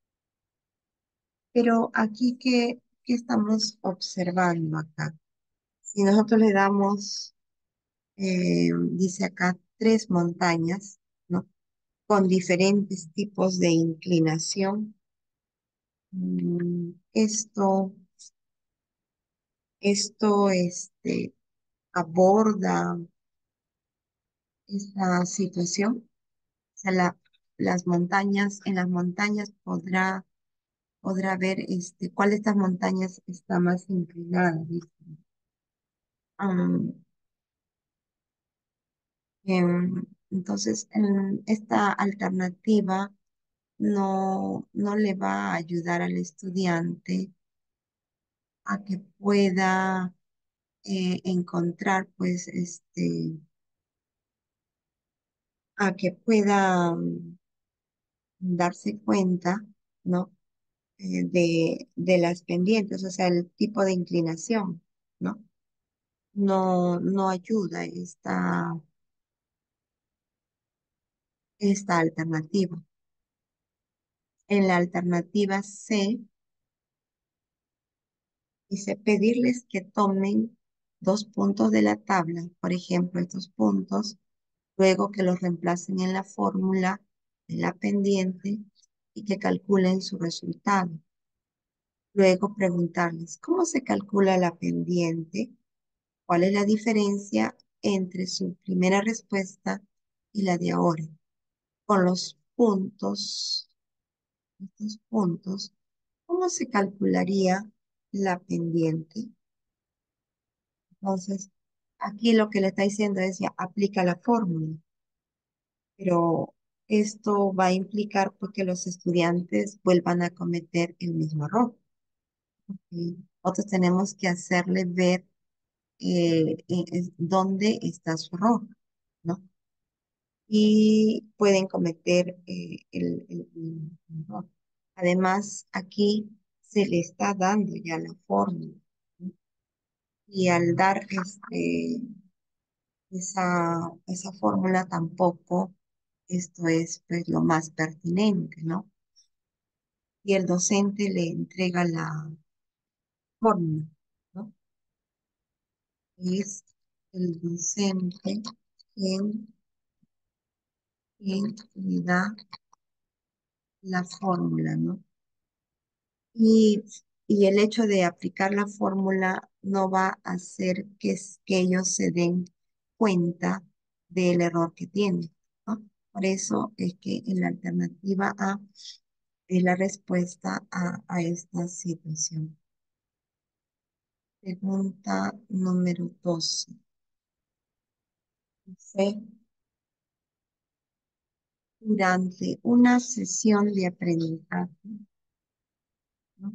Pero aquí, ¿qué, qué estamos observando acá? Si nosotros le damos, eh, dice acá, tres montañas, ¿no? Con diferentes tipos de inclinación. Mm, Esto, esto, este, aborda esta situación. O sea, la, las montañas, en las montañas podrá, podrá ver este, cuál de estas montañas está más inclinada, dice. Am, em, entonces, en esta alternativa no, no le va a ayudar al estudiante a que pueda eh, encontrar, pues, este, a que pueda mm, darse cuenta, ¿no? Eh, de, de las pendientes, o sea, el tipo de inclinación, ¿no? No, no ayuda esta, esta alternativa. En la alternativa C, dice pedirles que tomen dos puntos de la tabla, por ejemplo, estos puntos, luego que los reemplacen en la fórmula de la pendiente y que calculen su resultado. Luego preguntarles, ¿cómo se calcula la pendiente? ¿Cuál es la diferencia entre su primera respuesta y la de ahora? Con los puntos, estos puntos, ¿cómo se calcularía la pendiente? Entonces, aquí lo que le está diciendo es ya aplica la fórmula, pero esto va a implicar pues, que los estudiantes vuelvan a cometer el mismo error. ¿Sí? Nosotros tenemos que hacerle ver eh, eh, es- dónde está su error, ¿no? Y pueden cometer eh, el, el- el error. Además, aquí se le está dando ya la fórmula, ¿no? Y al dar este, esa, esa fórmula tampoco esto es pues, lo más pertinente, ¿no? Y el docente le entrega la fórmula, ¿no? Es el docente quien, quien le da la fórmula, ¿no? Y, y el hecho de aplicar la fórmula no va a hacer que, es- que ellos se den cuenta del error que tienen, ¿no? Por eso es que en la alternativa A es la respuesta a, a esta situación. Pregunta número doce. Dice, durante una sesión de aprendizaje, ¿no?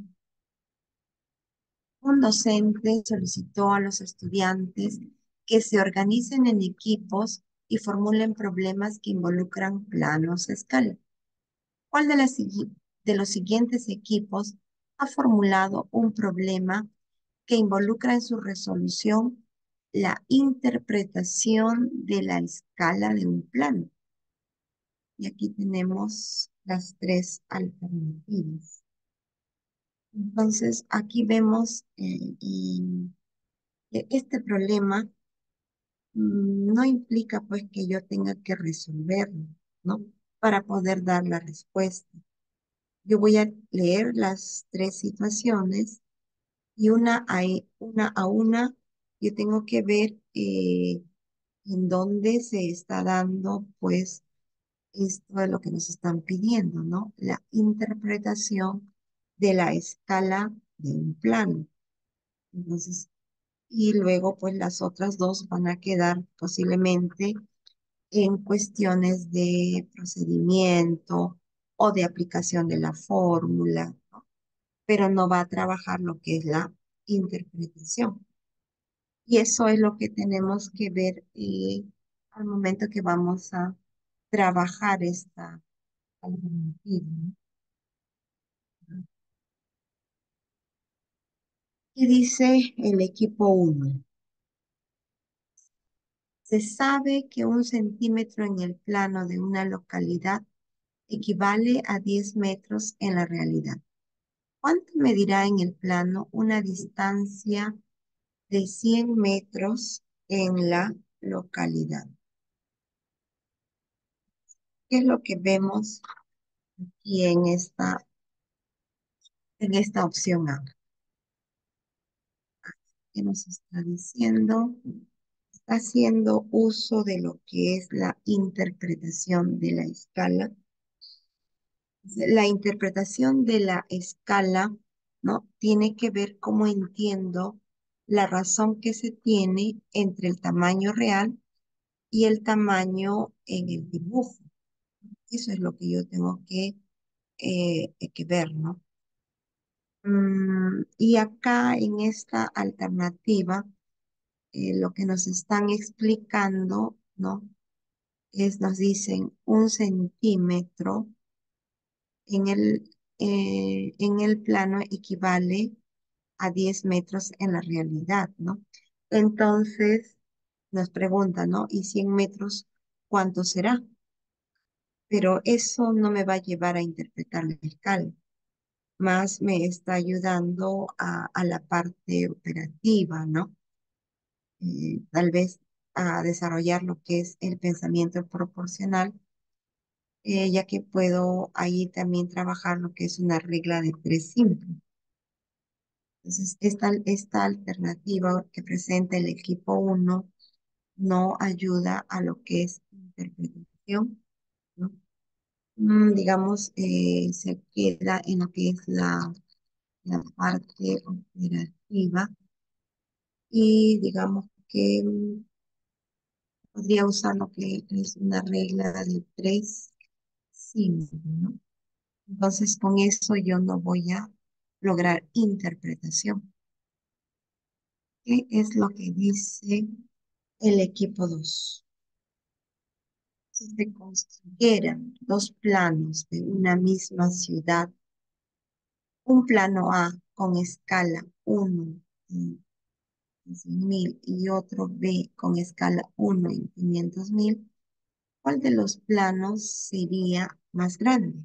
Un docente solicitó a los estudiantes que se organicen en equipos y formulen problemas que involucran planos a escala. ¿Cuál de, las sigui- de los siguientes equipos ha formulado un problema que involucra en su resolución la interpretación de la escala de un plano? Y aquí tenemos las tres alternativas. Entonces, aquí vemos eh, y que este problema mm, no implica pues que yo tenga que resolverlo, ¿no? Para poder dar la respuesta. Yo voy a leer las tres situaciones y una a, e- una, a una yo tengo que ver eh, en dónde se está dando pues esto de lo que nos están pidiendo, ¿no? La interpretación de la escala de un plano. Entonces, y luego pues las otras dos van a quedar posiblemente en cuestiones de procedimiento o de aplicación de la fórmula, ¿no? Pero no va a trabajar lo que es la interpretación. Y eso es lo que tenemos que ver eh, al momento que vamos a trabajar esta alternativa, ¿no? Y dice el equipo uno. Se sabe que un centímetro en el plano de una localidad equivale a diez metros en la realidad. ¿Cuánto medirá en el plano una distancia de cien metros en la localidad? ¿Qué es lo que vemos aquí en esta, en esta opción A? ¿Qué nos está diciendo? Está haciendo uso de lo que es la interpretación de la escala. La interpretación de la escala, ¿no? Tiene que ver cómo entiendo la razón que se tiene entre el tamaño real y el tamaño en el dibujo. Eso es lo que yo tengo que, eh, que ver, ¿no? Mm, y acá en esta alternativa, eh, lo que nos están explicando, ¿no? Es, nos dicen un centímetro en el, eh, en el plano equivale a diez metros en la realidad, ¿no? Entonces nos preguntan, ¿no? ¿Y cien metros cuánto será? Pero eso no me va a llevar a interpretar la escala, más me está ayudando a, a la parte operativa, ¿no? Eh, tal vez a desarrollar lo que es el pensamiento proporcional, eh, ya que puedo ahí también trabajar lo que es una regla de tres simple. Entonces, esta, esta alternativa que presenta el equipo uno no ayuda a lo que es interpretación, ¿no? Mm, digamos, eh, se queda en lo que es la, la parte operativa y digamos que mm, podría usar lo que es una regla de tres simple, ¿no? Entonces, con eso yo no voy a lograr interpretación. ¿Qué es lo que dice el equipo dos? Si se construyeran dos planos de una misma ciudad, un plano A con escala uno en cien mil y otro B con escala uno en quinientos mil, ¿cuál de los planos sería más grande?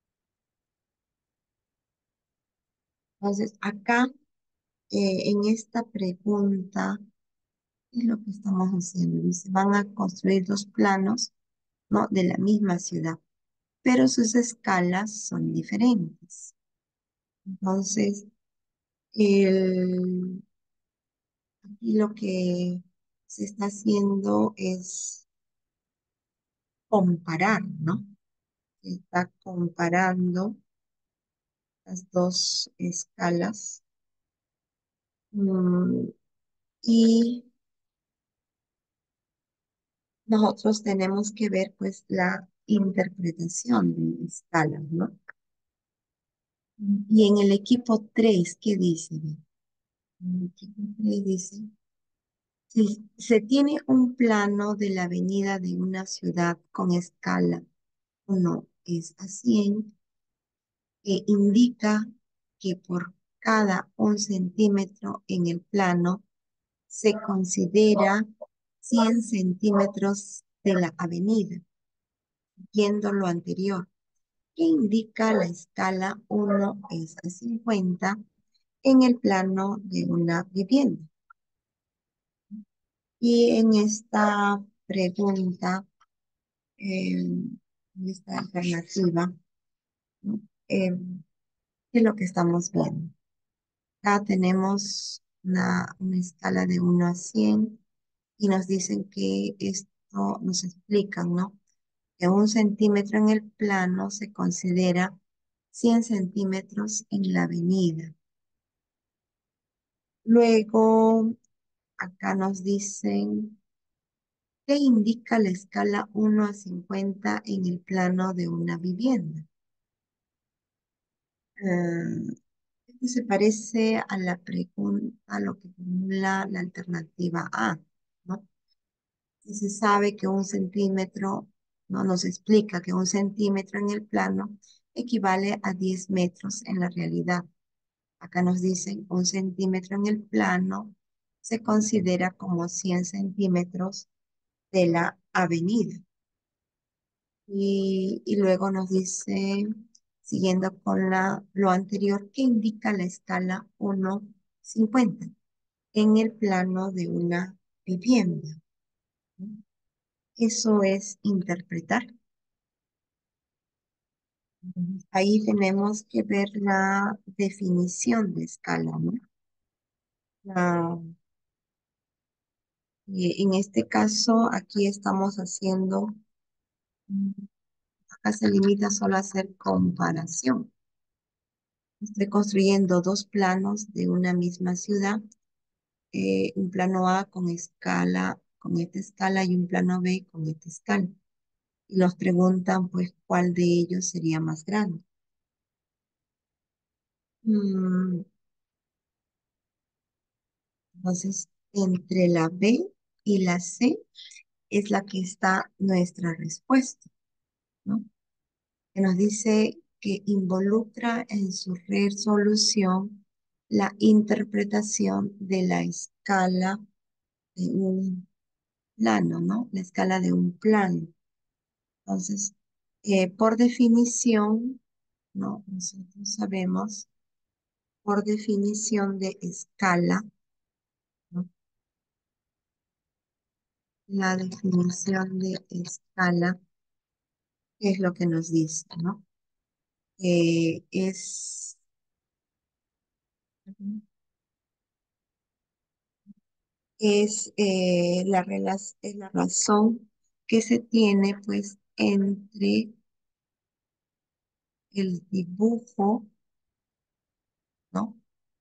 Entonces, acá eh, en esta pregunta es lo que estamos haciendo. Dice, van a construir dos planos, ¿no? De la misma ciudad, pero sus escalas son diferentes. Entonces, el, aquí lo que se está haciendo es comparar, ¿no? Se está comparando las dos escalas. Mm, y nosotros tenemos que ver, pues, la interpretación de escalas, ¿no? Y en el equipo tres, ¿qué dice? En el equipo tres dice, si se tiene un plano de la avenida de una ciudad con escala uno es a cien, que indica que por cada un centímetro en el plano se considera cien centímetros de la avenida, viendo lo anterior, que indica la escala uno es a cincuenta en el plano de una vivienda. Y en esta pregunta, eh, en esta alternativa, ¿no? Eh, ¿qué es lo que estamos viendo? Acá tenemos una, una escala de uno a cien y nos dicen que esto nos explican, ¿no? Que un centímetro en el plano se considera cien centímetros en la avenida. Luego, acá nos dicen que indica la escala uno a cincuenta en el plano de una vivienda. Eh, Esto se parece a la pregunta, a lo que formula la alternativa A, ¿no? Si se sabe que un centímetro, no nos explica que un centímetro en el plano equivale a diez metros en la realidad. Acá nos dicen un centímetro en el plano se considera como cien centímetros de la avenida. Y, y luego nos dice, siguiendo con la, lo anterior, que indica la escala uno a cincuenta en el plano de una vivienda, ¿no? Eso es interpretar. Ahí tenemos que ver la definición de escala, ¿no? La- y en este caso, aquí estamos haciendo acá se limita solo a hacer comparación. Estoy construyendo dos planos de una misma ciudad, eh, un plano A con escala, con esta escala y un plano B con esta escala. Y nos preguntan, pues, cuál de ellos sería más grande. Mm, entonces, entre la B y la C es la que está nuestra respuesta, ¿no? Que nos dice que involucra en su resolución la interpretación de la escala de un plano, ¿no? La escala de un plano. Entonces, eh, por definición, ¿no? Nosotros sabemos, por definición de escala, ¿no? La definición de escala, ¿qué es lo que nos dice, ¿no? Eh, es, es, eh, la, rela- es la razón que se tiene, pues, entre el dibujo, ¿no?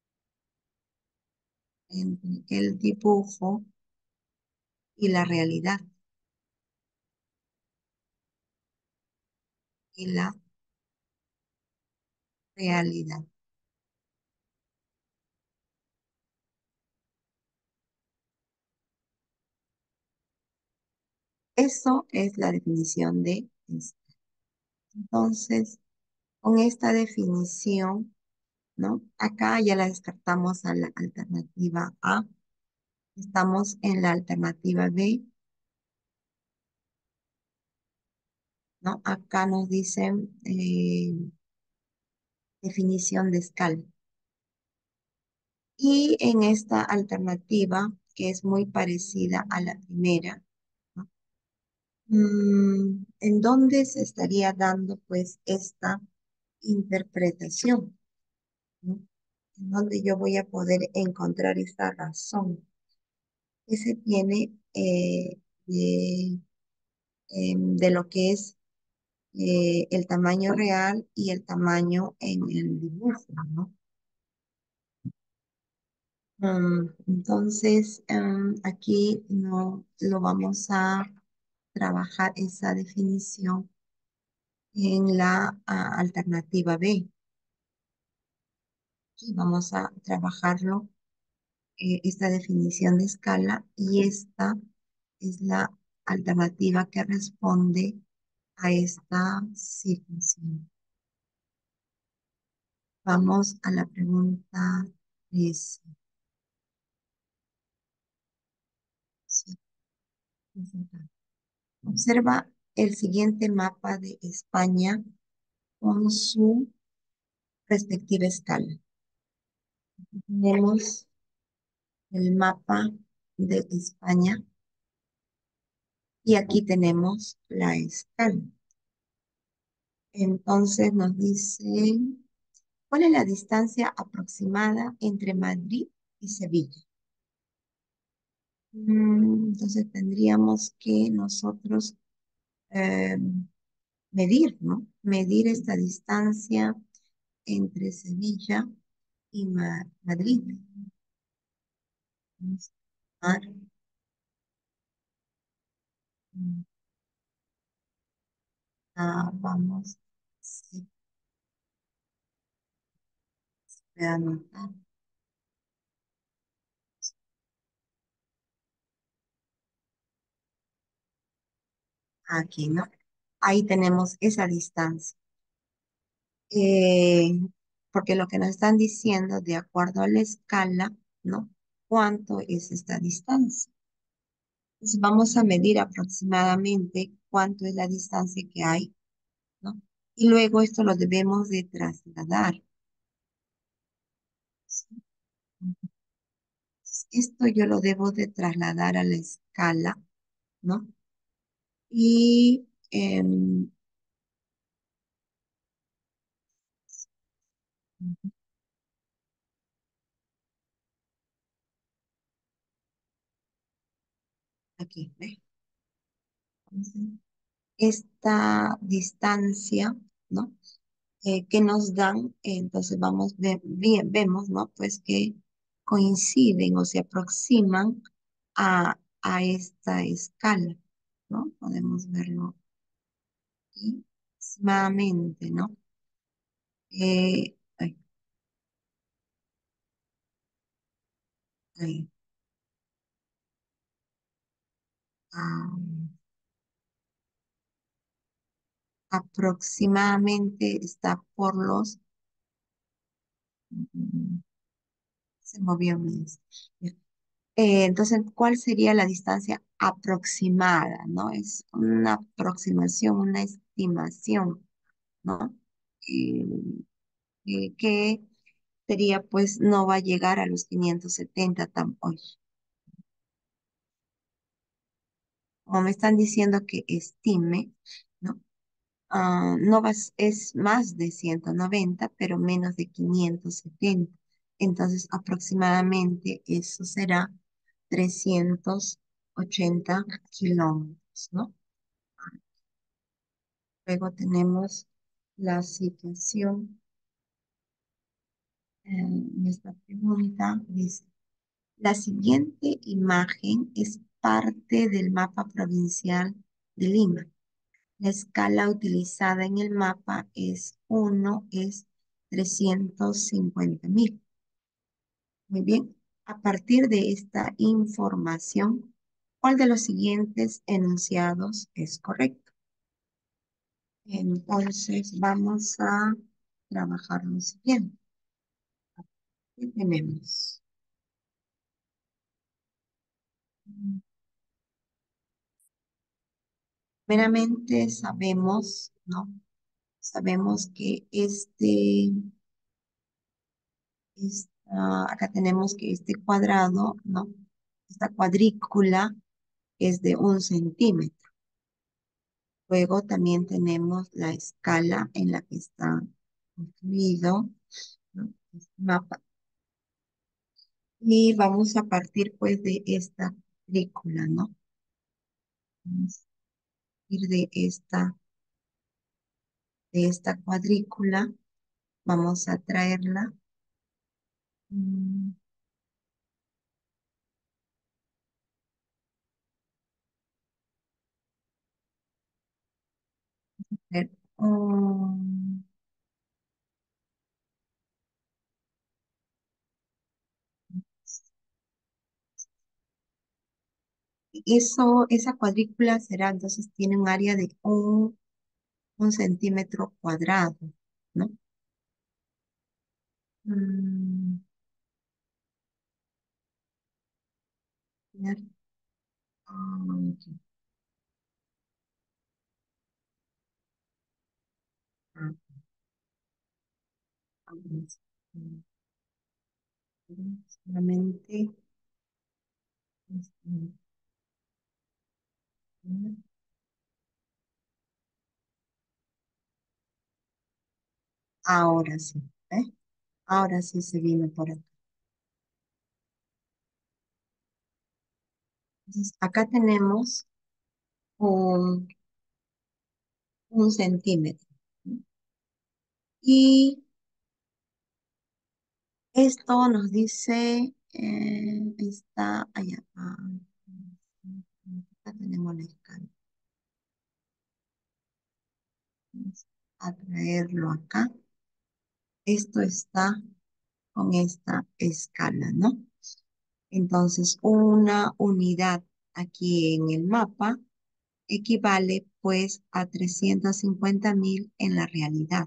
Entre el dibujo y la realidad, y la realidad. Eso es la definición de esto. Entonces, con esta definición, ¿no? Acá ya la descartamos a la alternativa A. Estamos en la alternativa B, ¿no? Acá nos dicen eh, definición de escala. Y en esta alternativa, que es muy parecida a la primera, ¿no? Mm, ¿en dónde se estaría dando pues esta interpretación? ¿No? En dónde yo voy a poder encontrar esta razón que se tiene eh, de, em, de lo que es eh, el tamaño real y el tamaño en el dibujo, ¿no? Mm, entonces, em, aquí no lo vamos a trabajar esa definición en la ah, alternativa B. Y vamos a trabajarlo, eh, esta definición de escala, y esta es la alternativa que responde a esta situación. Vamos a la pregunta tres. Sí, observa el siguiente mapa de España con su respectiva escala. Tenemos el mapa de España y aquí tenemos la escala. Entonces nos dice, ¿cuál es la distancia aproximada entre Madrid y Sevilla? Mm, entonces tendríamos que nosotros eh, medir, ¿no? Medir esta distancia entre Sevilla y Ma- Madrid. Vamos a tomar, mm, ah, vamos, sí, voy a anotar aquí, ¿no? Ahí tenemos esa distancia. Eh, porque lo que nos están diciendo, de acuerdo a la escala, ¿no? ¿Cuánto es esta distancia? Entonces vamos a medir aproximadamente cuánto es la distancia que hay, ¿no? Y luego esto lo debemos de trasladar. ¿Sí? Esto yo lo debo de trasladar a la escala, ¿no? Y em, aquí, ¿ve? esta distancia, ¿no? Eh, que nos dan, entonces vamos, ve- bien, vemos, ¿no? Pues que coinciden o se aproximan a, a esta escala, ¿no? Podemos verlo aquí, aproximadamente, ¿no? Eh, ay, ay, ah, aproximadamente está por los, mm, se movió mi, Eh, entonces, ¿cuál sería la distancia aproximada, no? Es una aproximación, una estimación, ¿no? Eh, eh, que sería, pues, no va a llegar a los quinientos setenta tampoco. Como me están diciendo que estime, ¿no? Ah, no va, s- es más de ciento noventa, pero menos de quinientos setenta. Entonces, aproximadamente eso será trescientos ochenta kilómetros, ¿no? Luego tenemos la situación, eh, en esta pregunta dice, la siguiente imagen es parte del mapa provincial de Lima. La escala utilizada en el mapa es uno, es trescientos cincuenta mil. Muy bien. A partir de esta información, ¿cuál de los siguientes enunciados es correcto? Entonces, vamos a trabajar lo siguiente. ¿Qué tenemos? Meramente sabemos, ¿no? Sabemos que este, esta- acá tenemos que este cuadrado, ¿no? Esta cuadrícula es de un centímetro. Luego también tenemos la escala en la que está incluido, ¿no? Este mapa. Y vamos a partir pues de esta cuadrícula, ¿no? Vamos a partir de esta, de esta cuadrícula, vamos a traerla. mm, ver, um, eso, esa cuadrícula será, entonces tiene un área de un, un centímetro cuadrado, ¿no? Mm, ver, ah, ok. Ah, vamos, mm, solamente, este, mm, ahora sí, ¿eh? Ahora sí se vino por acá. Entonces, acá tenemos un, un centímetro, ¿no? Y esto nos dice, eh, está allá. Ah, acá tenemos la escala. Vamos a traerlo acá. Esto está con esta escala, ¿no? Entonces, una unidad aquí en el mapa equivale pues a trescientos cincuenta mil en la realidad.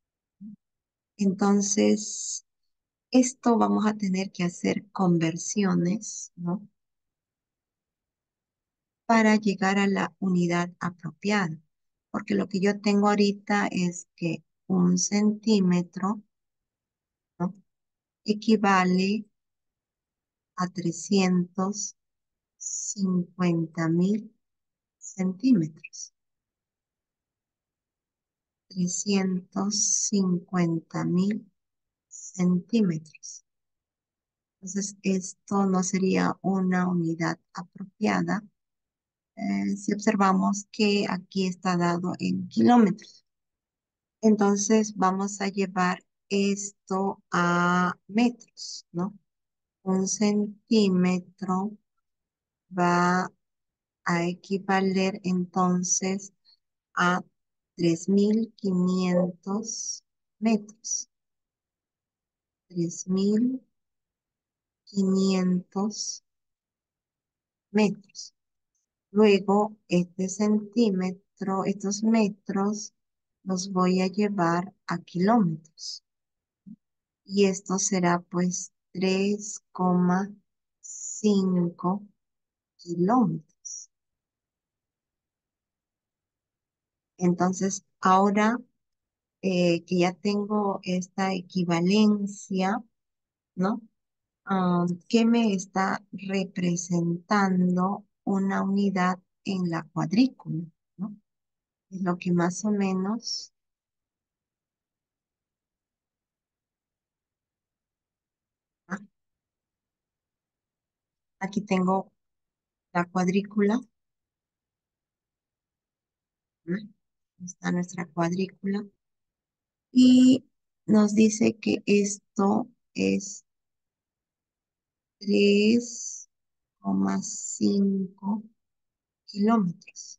Entonces, esto vamos a tener que hacer conversiones, ¿no? Para llegar a la unidad apropiada. Porque lo que yo tengo ahorita es que un centímetro, ¿no? Equivale a trescientos cincuenta mil centímetros. Trescientos cincuenta mil centímetros. Entonces, esto no sería una unidad apropiada eh, si observamos que aquí está dado en kilómetros. Entonces vamos a llevar esto a metros, ¿no? Un centímetro va a equivaler entonces a tres mil quinientos metros. Tres mil quinientos metros. Luego, este centímetro, estos metros, los voy a llevar a kilómetros. Y esto será pues tres coma cinco kilómetros. Entonces, ahora eh, que ya tengo esta equivalencia, ¿no? Ah, ¿qué me está representando una unidad en la cuadrícula? ¿No? Es lo que más o menos, ah, aquí tengo la cuadrícula, ¿no? Está nuestra cuadrícula y nos dice que esto es tres coma cinco kilómetros.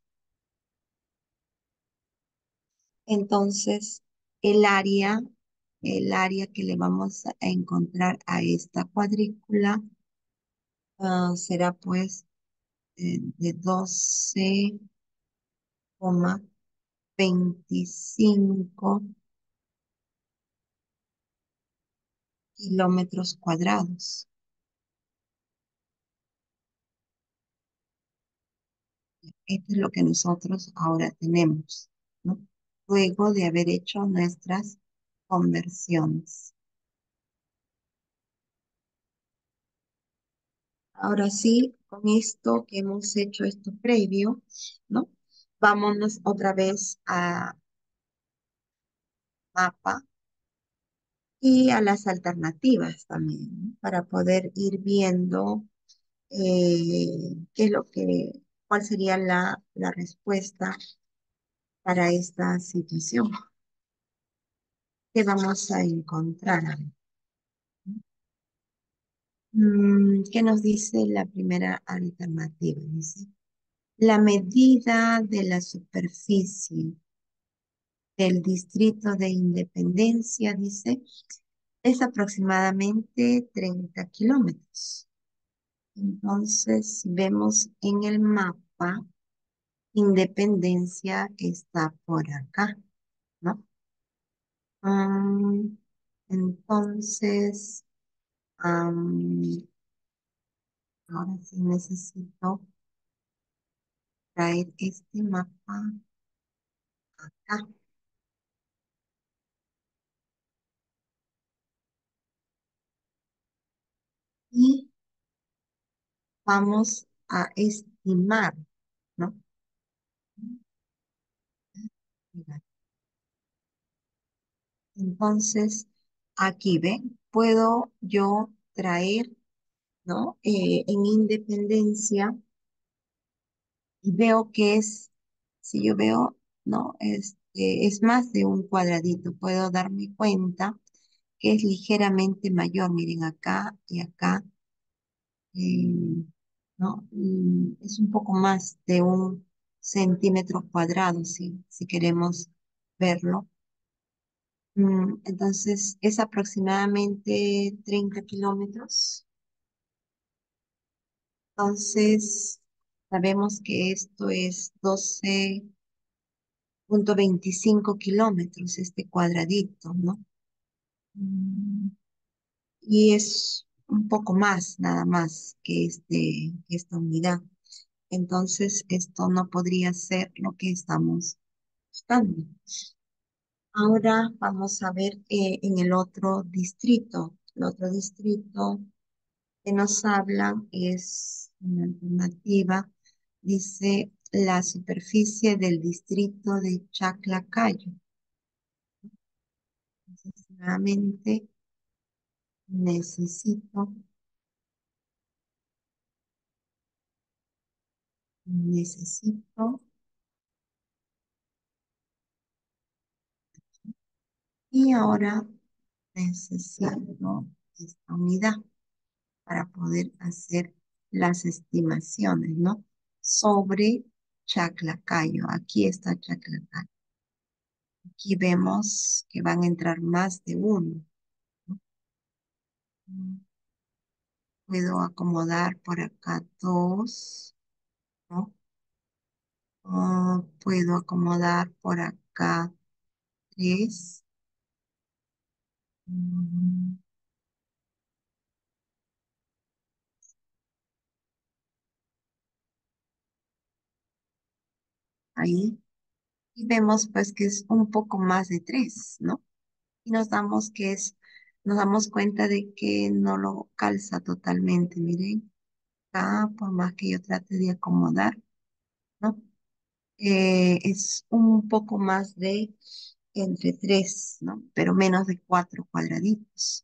Entonces, el área, el área que le vamos a encontrar a esta cuadrícula ah, será pues eh, de doce coma veinticinco kilómetros cuadrados. Esto es lo que nosotros ahora tenemos, ¿no? Luego de haber hecho nuestras conversiones. Ahora sí, con esto que hemos hecho esto previo, ¿no? Vámonos otra vez a mapa y a las alternativas también, ¿no? Para poder ir viendo eh, qué es lo que, cuál sería la, la respuesta para esta situación. ¿Qué vamos a encontrar? A ver. Mm, ¿qué nos dice la primera alternativa? Dice, la medida de la superficie del distrito de Independencia, dice, es aproximadamente treinta kilómetros. Entonces, si vemos en el mapa, Independencia está por acá, ¿no? Mm, entonces, am, ahora sí necesito traer este mapa acá y vamos a estimar, ¿no? Entonces, aquí ven, puedo yo traer, ¿no? Eh, en Independencia y veo que es, si yo veo, ¿no? Este, es más de un cuadradito, puedo darme cuenta que es ligeramente mayor, miren acá y acá, eh, ¿no? Mm, es un poco más de un centímetro cuadrado, si, si queremos verlo. Mm, entonces, es aproximadamente treinta kilómetros. Entonces, sabemos que esto es doce punto veinticinco kilómetros, este cuadradito, ¿no? Mm, y es un poco más, nada más, que este, que esta unidad. Entonces, esto no podría ser lo que estamos buscando. Ahora vamos a ver eh, en el otro distrito. El otro distrito que nos habla es una alternativa. Dice la superficie del distrito de Chaclacayo. Entonces, nuevamente necesito Necesito, y ahora necesito esta unidad para poder hacer las estimaciones, ¿no? Sobre Chaclacayo. Aquí está Chaclacayo. Aquí vemos que van a entrar más de uno, ¿no? Mm, Puedo acomodar por acá dos, ¿no? Ah, puedo acomodar por acá tres. Mm, Ahí. Y vemos pues que es un poco más de tres, ¿no? Y nos damos que es, nos damos cuenta de que no lo calza totalmente. Miren, acá, por más que yo trate de acomodar, ¿no? Eh, es un poco más de entre tres, ¿no? Pero menos de cuatro cuadraditos.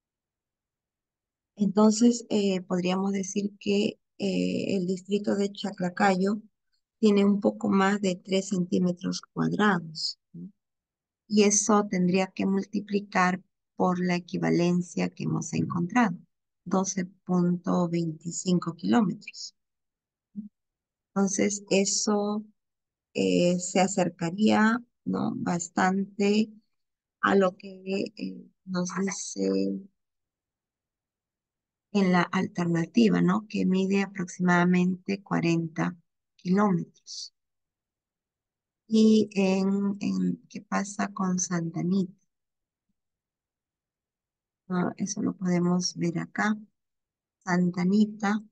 Entonces, eh, podríamos decir que eh, el distrito de Chaclacayo tiene un poco más de tres centímetros cuadrados, ¿no? Y eso tendría que multiplicar por la equivalencia que hemos encontrado, doce punto veinticinco kilómetros. Entonces, eso eh, se acercaría, ¿no? Bastante a lo que eh, nos dice en la alternativa, ¿no? Que mide aproximadamente cuarenta kilómetros. Y en, en ¿qué pasa con Santa Anita? Ah, eso lo podemos ver acá. Santa Anita,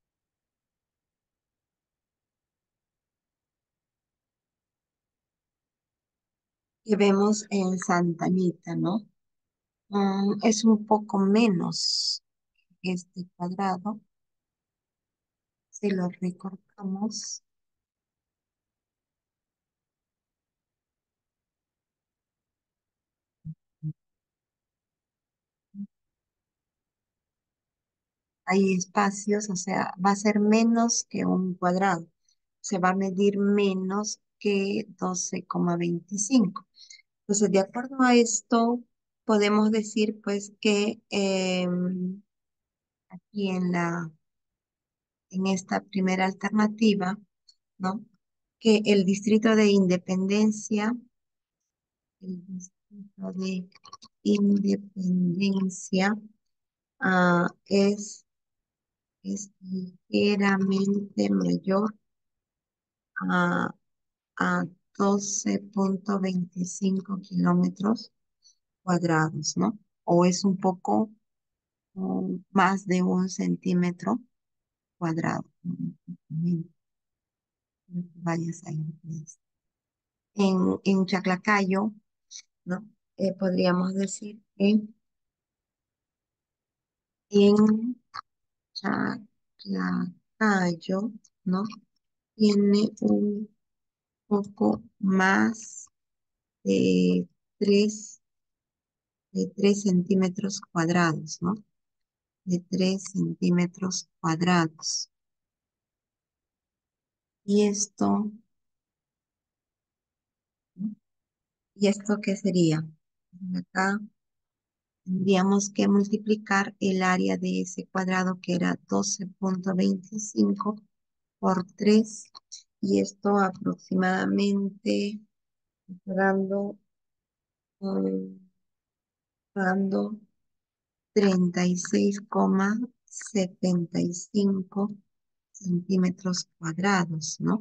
que vemos en Santa Anita, ¿no? Mm, es un poco menos este cuadrado. Si lo recortamos, hay espacios, o sea, va a ser menos que un cuadrado. Se va a medir menos que doce coma veinticinco. Entonces, de acuerdo a esto, podemos decir pues que em, aquí en la, en esta primera alternativa, ¿no? Que el distrito de Independencia, el distrito de Independencia ah, es, es ligeramente mayor a, a doce punto veinticinco kilómetros cuadrados, ¿no? O es un poco mm, más de un centímetro cuadrado. Mm, Vayas ahí. Pues. En, en Chaclacayo, ¿no? Eh, podríamos decir que en Chaclacayo, ¿no? Tiene un poco más de tres de tres centímetros cuadrados, ¿no? De tres centímetros cuadrados. Y esto, ¿no? ¿Y esto qué sería? Acá tendríamos que multiplicar el área de ese cuadrado que era doce punto veinticinco por tres y esto aproximadamente dando, mm, dando treinta y seis coma setenta y cinco centímetros cuadrados, ¿no?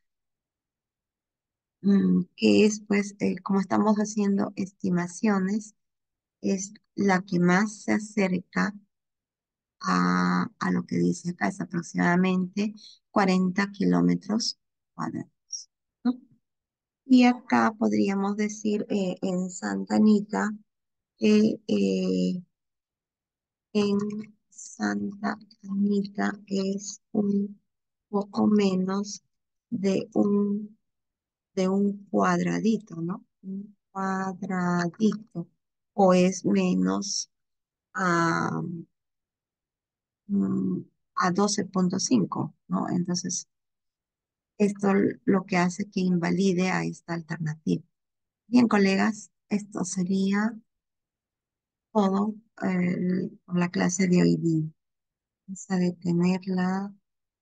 Mm, que es pues, eh, como estamos haciendo estimaciones, es la que más se acerca a, a lo que dice acá, es aproximadamente cuarenta kilómetros cuadrados, ¿no? Y acá podríamos decir eh, en Santa Anita que eh, en Santa Anita es un poco menos de un, de un cuadradito, ¿no? Un cuadradito. O es menos a, mm, a doce punto cinco, ¿no? Entonces, Esto l- lo que hace que invalide a esta alternativa. Bien, colegas, esto sería todo eh, por la clase de hoy día. Vamos a detener la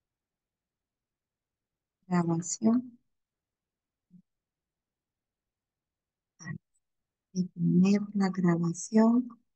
grabación. A detener la grabación.